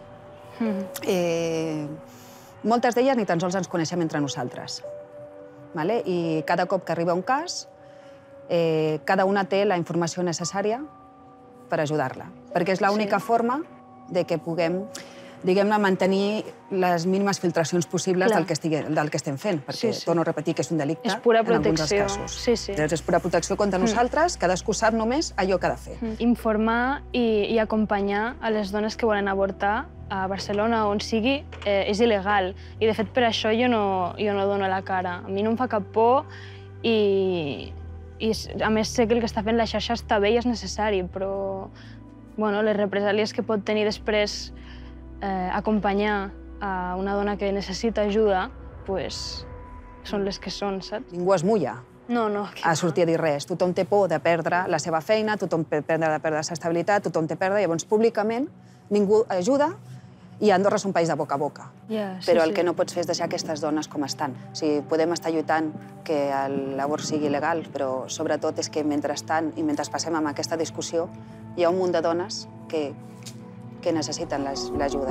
Moltes d'elles ni tan sols ens coneixem entre nosaltres. I cada cop que arriba un cas, cada una té la informació necessària per ajudar-la, perquè és l'única forma de que puguem, diguem-ne, mantenir les mínimes filtracions possibles del que estem fent, perquè, torno a repetir, que és un delicte en alguns dels casos. És pura protecció contra nosaltres, cadascú sap només allò que ha de fer. Informar i acompanyar a les dones que volen avortar a Barcelona, on sigui, és il·legal. I, de fet, per això jo no dono la cara. A mi no em fa cap por i a més sé que el que està fent la xarxa està bé i és necessari, però les represàlies que pot tenir després acompanyar a una dona que necessita ajuda, són les que són, saps? Ningú es mulla a sortir a dir res. Tothom té por de perdre la seva feina, tothom té por de perdre la seva estabilitat, tothom té perdre, llavors públicament ningú ajuda i Andorra és un país de boca a boca. Però el que no pots fer és deixar aquestes dones com estan. O sigui, podem estar lluitant que l'abort sigui legal, però sobretot és que mentrestant i mentre passem amb aquesta discussió hi ha un munt de dones que necessiten l'ajuda.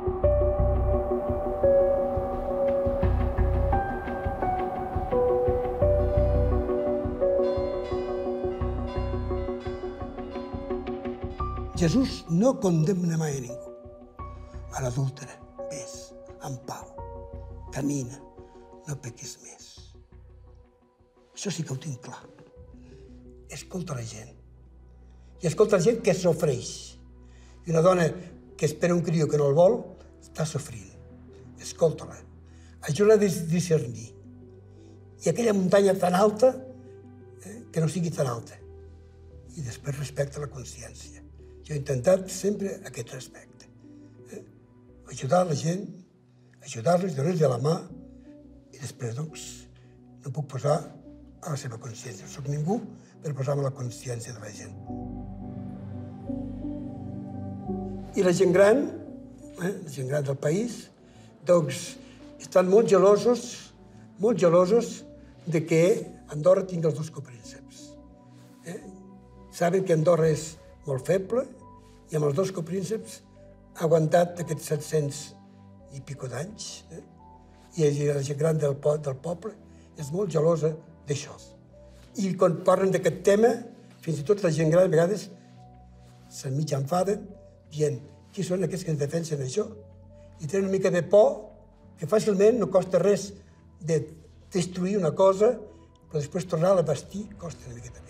Jesús no condemna mai a ningú. A l'adúltera, vés, en pau, camina, no pequis més. Això sí que ho tinc clar. Escolta la gent. I escolta la gent que s'ofreix. I una dona que espera un crió que no el vol, està sofrint. Escolta-la. Ajuda a discernir. I aquella muntanya tan alta, que no sigui tan alta. I després respecta la consciència. Jo he intentat sempre aquest respecte. Ajudar la gent, ajudar-los, donar-los la mà, i després, doncs, no puc posar a la seva consciència. No soc ningú per posar-me la consciència de la gent. I la gent gran del país, doncs, estan molt gelosos de que Andorra tingui els dos coprínceps. Saben que Andorra és molt feble i amb els dos coprínceps ha aguantat aquests 700 i pico d'anys. I la gent gran del poble és molt gelosa d'això. I quan parlen d'aquest tema, fins i tot la gent gran a vegades se'n mig enfaden dient qui són aquests que ens defensen això. I tenen una mica de por que fàcilment no costa res de destruir una cosa, però després tornar a bastir costa una miqueta més.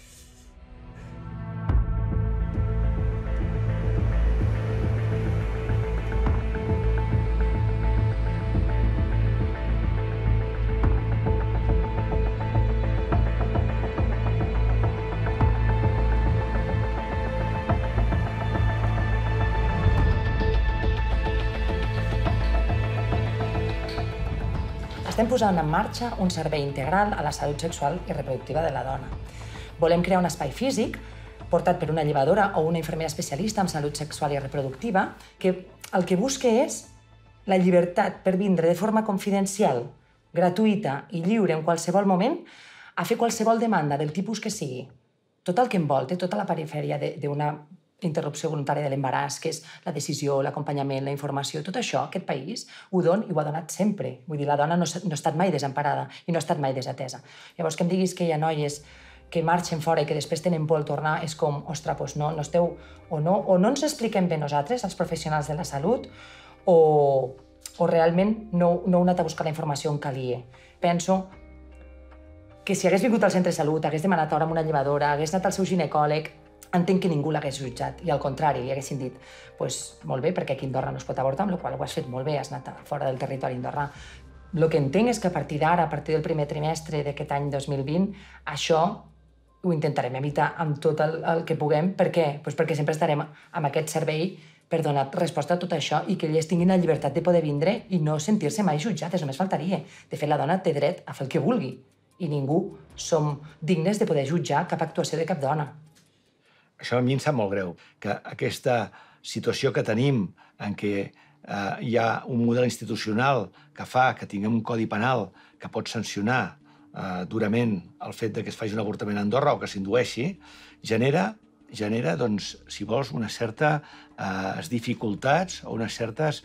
Estem posant en marxa un servei integral a la salut sexual i reproductiva de la dona. Volem crear un espai físic portat per una llevadora o una infermera especialista en salut sexual i reproductiva que el que busca és la llibertat per vindre de forma confidencial, gratuïta i lliure en qualsevol moment a fer qualsevol demanda del tipus que sigui. Tot el que envolta, tota la perifèria d'una interrupció voluntària de l'embaràs, que és la decisió, l'acompanyament, la informació, tot això, aquest país ho dona i ho ha donat sempre. Vull dir, la dona no ha estat mai desemparada i no ha estat mai desatesa. Llavors, que em diguis que hi ha noies que marxen fora i que després tenen por al tornar, és com, ostres, doncs no esteu... O no ens expliquem bé nosaltres, els professionals de la salut, o realment no heu anat a buscar la informació on calia. Penso que si hagués vingut al centre de salut, hagués demanat hora amb una llevadora, hagués anat al seu ginecòleg, entenc que ningú l'hagués jutjat, i al contrari, li haguessin dit molt bé, perquè aquí a Andorra no es pot avortar, amb la qual cosa ho has fet molt bé, has anat fora del territori andorrà. El que entenc és que a partir d'ara, a partir del primer trimestre d'aquest any 2020, això ho intentarem evitar amb tot el que puguem. Per què? Perquè sempre estarem amb aquest servei per donar resposta a tot això i que elles tinguin la llibertat de poder vindre i no sentir-se mai jutjades, només faltaria. De fet, la dona té dret a fer el que vulgui i ningú som dignes de poder jutjar cap actuació de cap dona. Això a mi em sap molt greu, que aquesta situació que tenim en què hi ha un model institucional que fa que tinguem un codi penal que pot sancionar durament el fet que es faci un avortament a Andorra o que s'indueixi, genera, doncs, si vols, unes certes dificultats o unes certes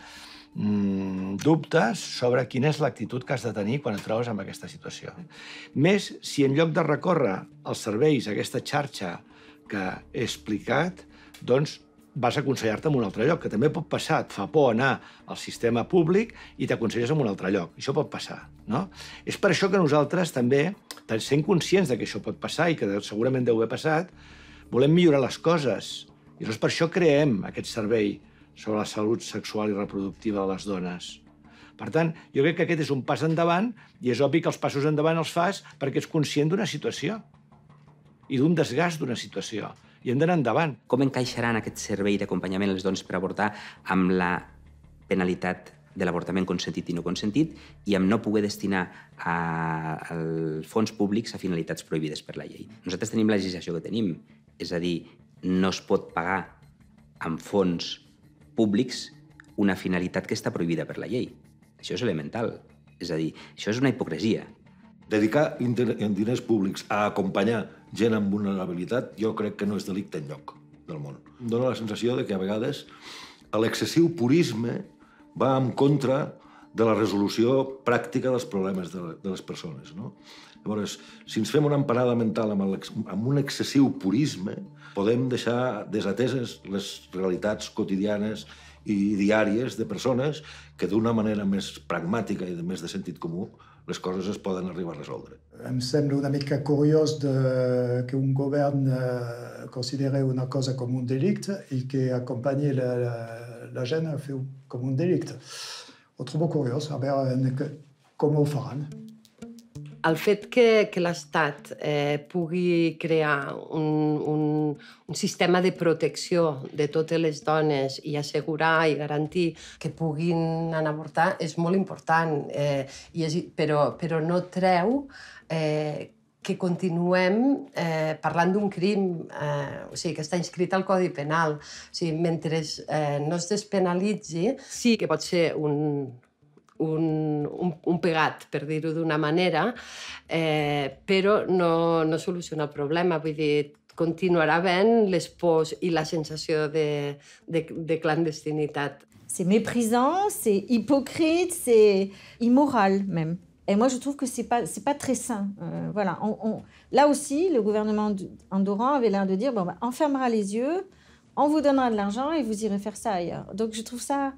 dubtes sobre quina és l'actitud que has de tenir quan et trobes en aquesta situació. Més si en lloc de recórrer als serveis, a aquesta xarxa que he explicat, doncs vas a aconsellar-te en un altre lloc, que també pot passar. Et fa por anar al sistema públic i t'aconselles en un altre lloc. Això pot passar, no? És per això que nosaltres també, sent conscients que això pot passar i que segurament deu haver passat, volem millorar les coses. I és per això creem aquest servei sobre la salut sexual i reproductiva de les dones. Per tant, jo crec que aquest és un pas endavant i és obvi que els passos endavant els fas perquè ets conscient d'una situació i d'un desgast d'una situació. I hem d'anar endavant. Com encaixaran aquest servei d'acompanyament a les dones per avortar amb la penalitat de l'avortament consentit i no consentit i amb no poder destinar els fons públics a finalitats prohibides per la llei? Nosaltres tenim la legislació que tenim, és a dir, no es pot pagar amb fons públics una finalitat que està prohibida per la llei. Això és elemental. És a dir, això és una hipocresia. Dedicar diners públics a acompanyar gent amb vulnerabilitat jo crec que no és delicte enlloc del món. Em dóna la sensació que a vegades l'excessiu purisme va en contra de la resolució pràctica dels problemes de les persones. Llavors, si ens fem una empanada mental amb un excessiu purisme, podem deixar desateses les realitats quotidianes i diàries de persones que d'una manera més pragmàtica i més de sentit comú les coses es poden arribar a resoldre. Em sembla una mica curiós que un govern consideri una cosa com un delicte i que acompanyi la gent a fer com un delicte. Ho trobo curiós, a veure com ho faran. El fet que l'Estat pugui crear un sistema de protecció de totes les dones i assegurar i garantir que puguin anar a avortar és molt important, però no treu que continuem parlant d'un crim que està inscrit al Codi Penal. Mentre no es despenalitzi, sí que pot ser un pegat, per dir-ho d'una manera, però no soluciona el problema. Vull dir, continuarà havent les pors i la sensació de clandestinitat. C'est méprisant, c'est hypocrite, c'est immoral même. Et moi, je trouve que c'est pas très sain. Voilà. Là aussi, le gouvernement andorran avait l'air de dire on fermera les yeux, on vous donnera de l'argent et vous irez faire ça ailleurs. Donc, je trouve ça...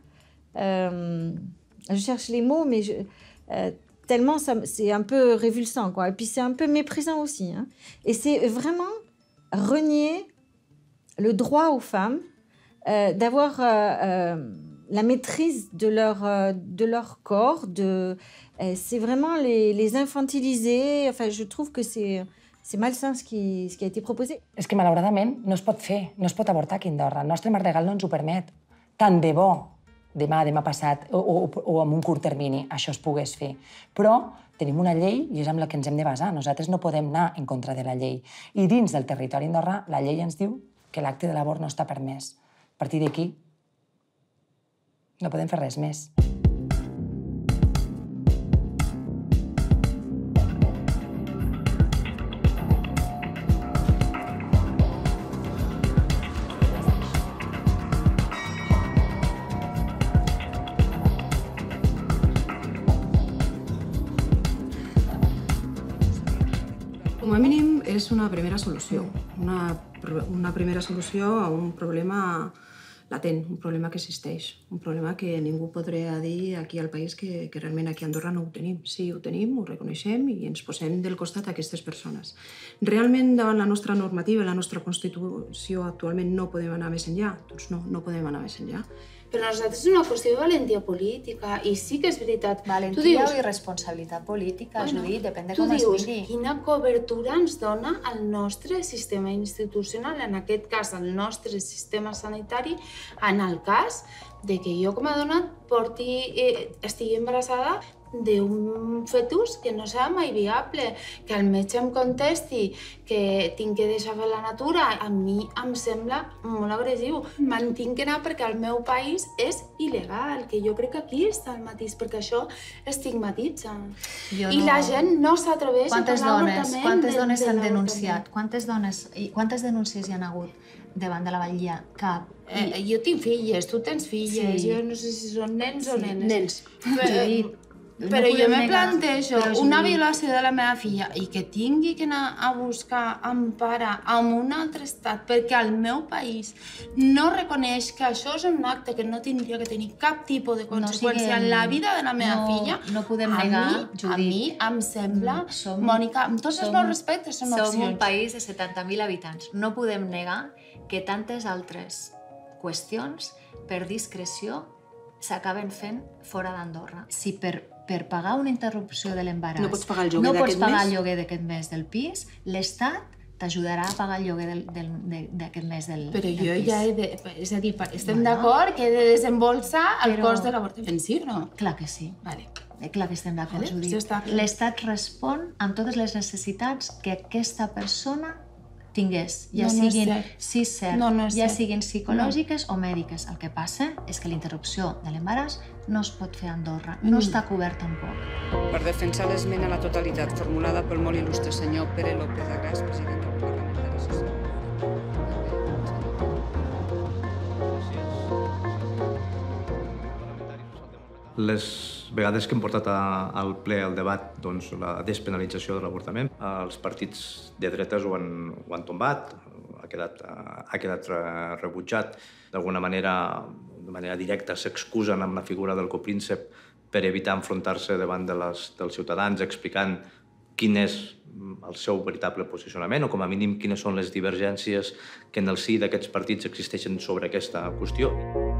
je cherche les mots, mais tellement c'est un peu révulsant, quoi. Et puis c'est un peu méprisant aussi. Et c'est vraiment renier le droit aux femmes d'avoir la maîtrise de leur corps. C'est vraiment les infantiliser. Enfin, je trouve que c'est malsain ce qui a été proposé. És que, malauradament, no es pot fer, no es pot avortar aquí a Andorra. El nostre marc legal no ens ho permet. Tant de bo demà passat, o en un curt termini, això es pogués fer. Però tenim una llei i és amb la que ens hem de basar. Nosaltres no podem anar en contra de la llei. I dins del territori andorrà, la llei ens diu que l'acte de l'abort no està permès. A partir d'aquí, no podem fer res més. Com a mínim és una primera solució, una primera solució a un problema latent, un problema que existeix, un problema que ningú podria dir aquí al país que realment aquí a Andorra no ho tenim. Sí, ho tenim, ho reconeixem i ens posem del costat d'aquestes persones. Realment, davant la nostra normativa, la nostra Constitució actualment no podem anar més enllà? Doncs no, no podem anar més enllà. Per nosaltres és una qüestió de valentia política i sí que és veritat. Valentia o irresponsabilitat política, Judit, depèn de com es miri. Tu dius, quina cobertura ens dona el nostre sistema institucional, en aquest cas el nostre sistema sanitari, En el cas de que jo com a dona estigui embarassada d'un fetus que no serà mai viable, que el metge em contesti que tinc que deixar fer la natura, a mi em sembla molt agressiu. Me'n tinc que anar perquè al meu país és il·legal, que jo crec que aquí està el matís, perquè això estigmatitza. I la gent no s'atreveix a parlar obertament. Quantes dones s'han denunciat? Quantes denúncies hi ha hagut davant de la batllia? Cap. Jo tinc filles, tu tens filles, jo no sé si són nens o nenes. Nens. Però jo me plantejo una violació de la meva filla i que tingui que anar a buscar empara en un altre estat perquè el meu país no reconeix que això és un acte que no tindria que tenir cap tipus de conseqüència en la vida de la meva filla. No podem negar, Judit. A mi em sembla, Mònica, amb tots els meus respectes, són opcions. Som un país de 70.000 habitants. No podem negar que tantes altres qüestions, per discreció, s'acaben fent fora d'Andorra. Si per pagar una interrupció de l'embaràs no pots pagar el lloguer d'aquest mes del pis, l'Estat t'ajudarà a pagar el lloguer d'aquest mes del pis. Però jo ja he de... És a dir, estem d'acord que he de desembolsar el cost de l'avortament, sí o no? Clar que sí. Clar que estem d'acord, Judit. L'Estat respon amb totes les necessitats que aquesta persona tingués, ja siguin psicològiques o mèdiques. El que passa és que la interrupció de l'embaràs no es pot fer a Andorra, no està cobert tampoc. Per defensar l'esmena a la totalitat formulada pel molt il·lustre senyor Pere López Agràs, president del Grup Parlamentari Socialista. Les vegades que hem portat al ple el debat la despenalització de l'avortament, els partits de dretes ho han tombat, ha quedat rebutjat. D'alguna manera, de manera directa, s'excusen amb la figura del copríncep per evitar enfrontar-se davant dels ciutadans, explicant quin és el seu veritable posicionament o, com a mínim, quines són les divergències que en el si d'aquests partits existeixen sobre aquesta qüestió.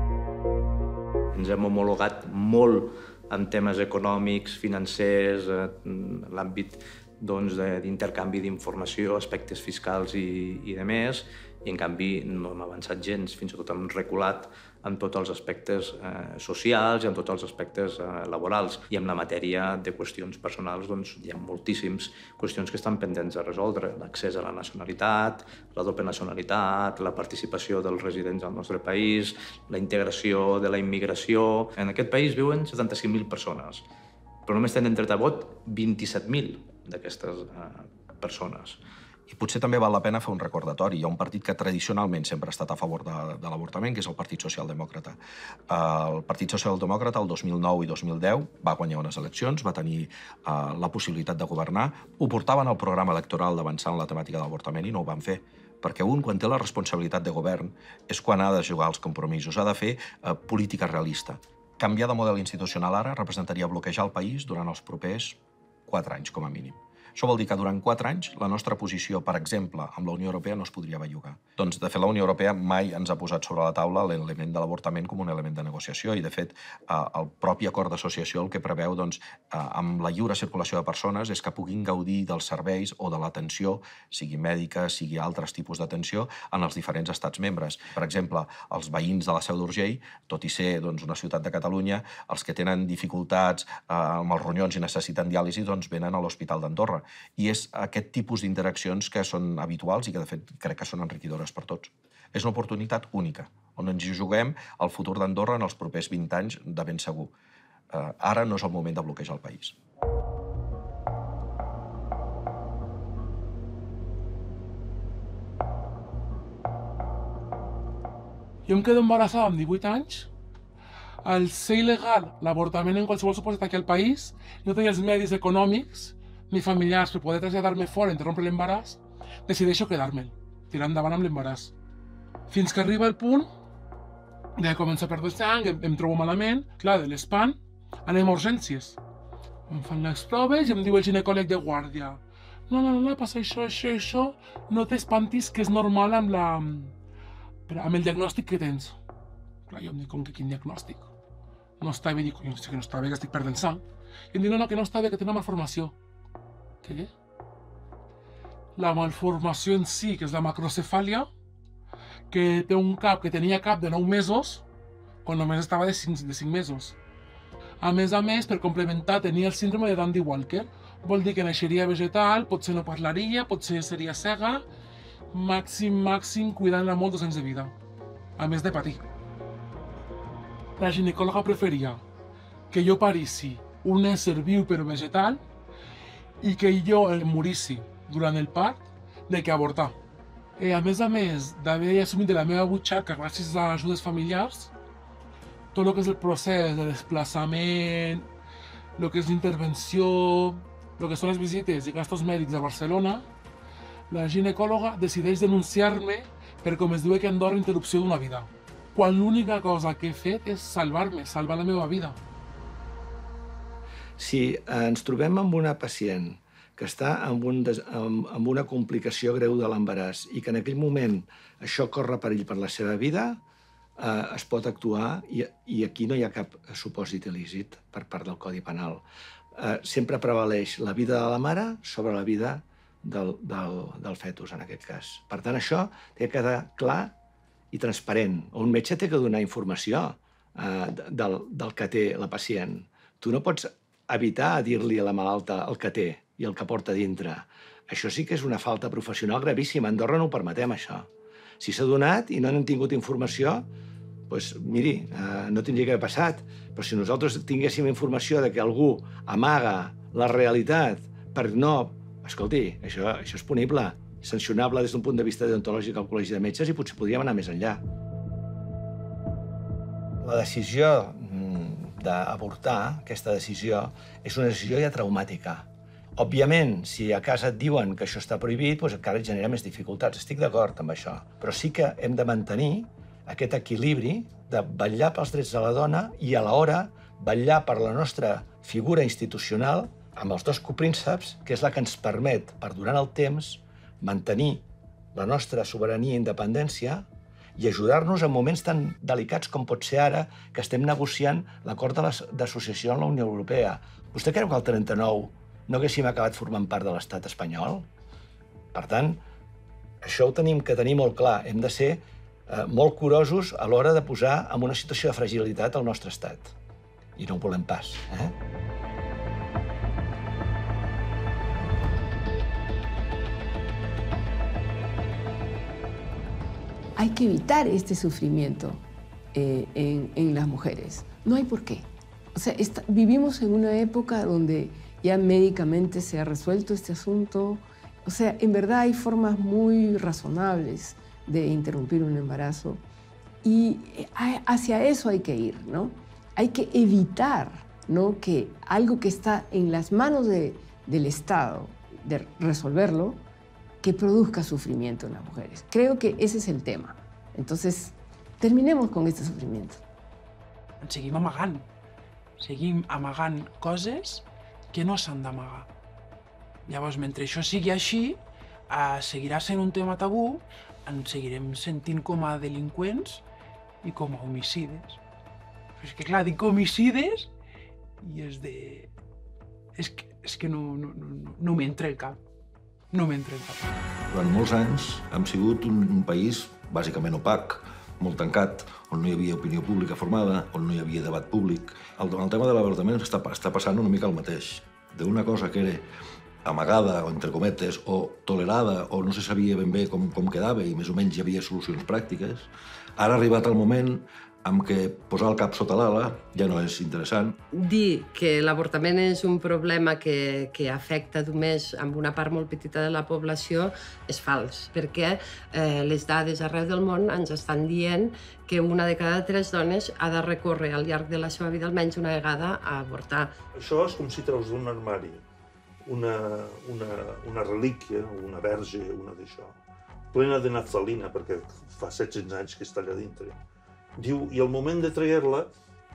Ens hem homologat molt en temes econòmics, financers, l'àmbit d'intercanvi d'informació, aspectes fiscals i de més, i en canvi no hem avançat gens, fins i tot hem reculat en tots els aspectes socials i en tots els aspectes laborals. I en la matèria de qüestions personals hi ha moltíssimes qüestions que estan pendents de resoldre. L'accés a la nacionalitat, la doble nacionalitat, la participació dels residents al nostre país, la integració de la immigració. En aquest país viuen 75.000 persones, però només tenen dret a vot 27.000 d'aquestes persones. I potser també val la pena fer un recordatori. Hi ha un partit que tradicionalment sempre ha estat a favor de l'avortament, que és el Partit Socialdemòcrata. El Partit Socialdemòcrata, el 2009 i 2010, va guanyar unes eleccions, va tenir la possibilitat de governar, ho portaven al programa electoral d'avançar en la temàtica de l'avortament i no ho van fer. Perquè un, quan té la responsabilitat de govern, és quan ha de jugar els compromisos, ha de fer política realista. Canviar de model institucional ara representaria bloquejar el país durant els propers 4 anys, com a mínim. Això vol dir que durant 4 anys la nostra posició, per exemple, amb la Unió Europea no es podria bellugar. Doncs, de fet, la Unió Europea mai ens ha posat sobre la taula l'element de l'avortament com un element de negociació i, de fet, el propi acord d'associació el que preveu, amb la lliure circulació de persones, és que puguin gaudir dels serveis o de l'atenció, sigui mèdica, sigui altres tipus d'atenció, en els diferents estats membres. Per exemple, els veïns de la Seu d'Urgell, tot i ser una ciutat de Catalunya, els que tenen dificultats amb els ronyons i necessiten diàlisi, venen a l'Hospital d'Andorra. I és aquest tipus d'interaccions que són habituals i que, de fet, crec que són enriquidores per tots. És una oportunitat única, on ens juguem el futur d'Andorra en els propers 20 anys de ben segur. Ara no és el moment de bloquejar el país. Jo em quedo embarassada amb 18 anys. Al ser il·legal l'avortament en qualsevol supòsit aquí al país, no tenia els medis econòmics ni familiars per poder traslladar-me fora i interrompre l'embaràs, decideixo quedar-me'l, tirar endavant amb l'embaràs. Fins que arriba el punt de començar a perdre sang, em trobo malament, clar, de l'espant, anem a urgències. Em fan les proves i em diu el ginecòleg de guàrdia: no, passa això, no t'espantis, que és normal amb el diagnòstic que tens. Clar, jo em dic, com que quin diagnòstic? No està bé, dic, que no està bé, que estic perdent sang. I em diu, no, que no està bé, que té una malformació. Què? La malformació en si, que és la macrocefàlia, que tenia cap de 9 mesos, quan només estava de 5 mesos. A més, per complementar, tenia el síndrome de Dandy Walker. Vol dir que naixeria vegetal, potser no parlaria, potser seria cega, màxim, cuidant-la molt 2 anys de vida, a més de patir. La ginecòloga preferia que jo parissi un ésser viu però vegetal i que jo em morissi durant el part de que avortar. A més d'haver assumit de la meva butxaca gràcies a ajudes familiars, tot el que és el procés de desplaçament, el que és l'intervenció, el que són les visites i gastos mèdics a Barcelona, la ginecòloga decideix denunciar-me per, com es diu aquí a Andorra, interrupció d'una vida. Quan l'única cosa que he fet és salvar-me, salvar la meva vida. Si ens trobem amb una pacient que està amb una complicació greu de l'embaràs i que en aquell moment això corre perill per la seva vida, es pot actuar i aquí no hi ha cap supòsit il·lícit per part del Codi Penal. Sempre prevaleix la vida de la mare sobre la vida del fetus, en aquest cas. Per tant, això té que quedar clar i transparent. Un metge té que donar informació del que té la pacient. Tu no pots evitar dir-li a la malalta el que té i el que porta dintre. Això sí que és una falta professional gravíssima. A Andorra no ho permetem, això. Si s'ha donat i no n'hem tingut informació, doncs, miri, no tindria que haver passat. Però si nosaltres tinguéssim informació de que algú amaga la realitat per no... Escolti, això és punible, sancionable des d'un punt de vista deontològic al Col·legi de Metges i potser podríem anar més enllà. La decisió d'avortar, aquesta decisió, és una decisió ja traumàtica. Òbviament, si a casa et diuen que això està prohibit, doncs encara et genera més dificultats. Estic d'acord amb això. Però sí que hem de mantenir aquest equilibri de vetllar pels drets de la dona i alhora vetllar per la nostra figura institucional amb els 2 coprínceps, que és la que ens permet, perdurant el temps, mantenir la nostra sobirania i independència i ajudar-nos en moments tan delicats com pot ser ara que estem negociant l'acord d'associació amb la Unió Europea. Vostè creu que al 39 no haguéssim acabat formant part de l'estat espanyol? Per tant, això ho tenim que tenir molt clar. Hem de ser molt curosos a l'hora de posar en una situació de fragilitat al nostre estat. I no ho volem pas, Hay que evitar este sufrimiento en las mujeres. No hay por qué. O sea, vivimos en una época donde ya médicamente se ha resuelto este asunto. O sea, en verdad hay formas muy razonables de interrumpir un embarazo y hacia eso hay que ir, ¿no? Hay que evitar, ¿no?, que algo que está en las manos del Estado, de resolverlo, que produzca sufrimiento en las mujeres. Creo que ese es el tema. Entonces, terminemos con este sufrimiento. Seguim amagant coses que no s'han d'amagar. Llavors, mentre això sigui així, seguirà sent un tema tabú, ens seguirem sentint com a delinqüents i com a homicides. Però és que, clar, dic homicides i és de... És que no m'entra el cap. No m'entra el cap. Durant molts anys hem sigut un país bàsicament opac, molt tancat, on no hi havia opinió pública formada, on no hi havia debat públic. El tema de l'avortament està passant una mica el mateix. D'una cosa que era amagada, o entre cometes, o tolerada, o no se sabia ben bé com quedava i més o menys hi havia solucions pràctiques, ara ha arribat el moment en què posar el cap sota l'ala ja no és interessant. Dir que l'avortament és un problema que afecta només amb una part molt petita de la població és fals, perquè les dades arreu del món ens estan dient que una de cada 3 dones ha de recórrer al llarg de la seva vida almenys una vegada a avortar. Això és com si treus d'un armari una relíquia, una verge, una d'això, plena de naftalina, perquè fa 700 anys que està allà dintre. Diu, i al moment de traure-la,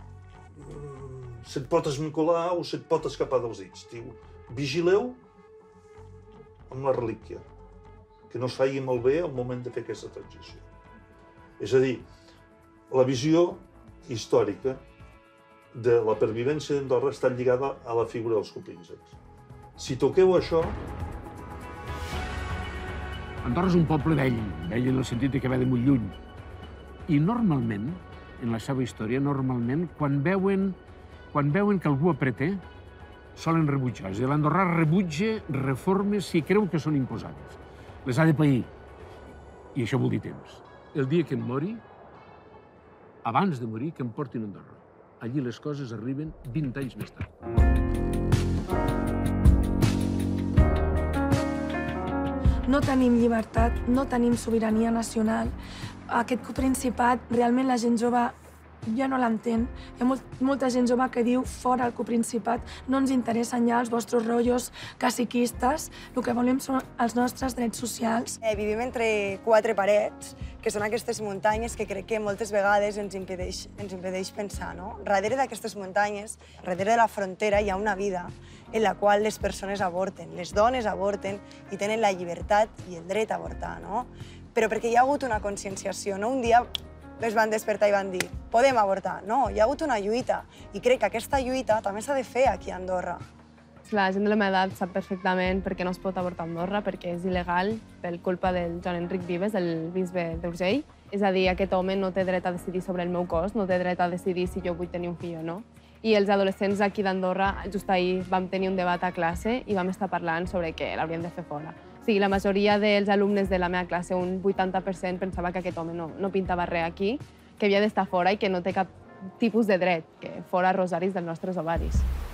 se't pot esmicolar o se't pot escapar dels dits. Diu, vigileu amb la relíquia, que no es faci malbé al moment de fer aquesta transició. És a dir, la visió històrica de la pervivència d'Andorra està lligada a la figura dels coprínceps. Si toqueu això... Andorra és un poble vell en el sentit que ve de molt lluny. I normalment, en la seva història, normalment, quan veuen que algú apreta, solen rebutjar. És a dir, l'andorrà rebutja reformes si creu que són imposades. Les ha de pair. I això vol dir temps. El dia que em mori, abans de morir, que em portin a Andorra. Allí les coses arriben 20 anys més tard. No tenim llibertat, no tenim sobirania nacional. Aquest coprincipat, realment la gent jove ja no l'entén. Hi ha molta gent jove que diu fora el coprincipat, no ens interessen ja els vostres rotllos caciquistes, el que volem són els nostres drets socials. Vivim entre 4 parets, que són aquestes muntanyes que crec que moltes vegades ens impedeix pensar. Darrere d'aquestes muntanyes, darrere de la frontera, hi ha una vida en la qual les persones avorten, les dones avorten i tenen la llibertat i el dret a avortar. Però perquè hi ha hagut una conscienciació, un dia es van despertar i van dir podem avortar. No, hi ha hagut una lluita i crec que aquesta lluita també s'ha de fer aquí a Andorra. La gent de la meva edat sap perfectament per què no es pot avortar a Andorra, perquè és il·legal per culpa del Joan Enric Vives, el bisbe d'Urgell. És a dir, aquest home no té dret a decidir sobre el meu cos, no té dret a decidir si jo vull tenir un fill o no. I els adolescents aquí d'Andorra, just ahir vam tenir un debat a classe i vam estar parlant sobre que l'hauríem de fer fora. Sí, la majoria dels alumnes de la meva classe, un 80%, pensava que aquest home no pintava res aquí, que havia d'estar fora i que no té cap tipus de dret, que fora rosaris dels nostres ovaris.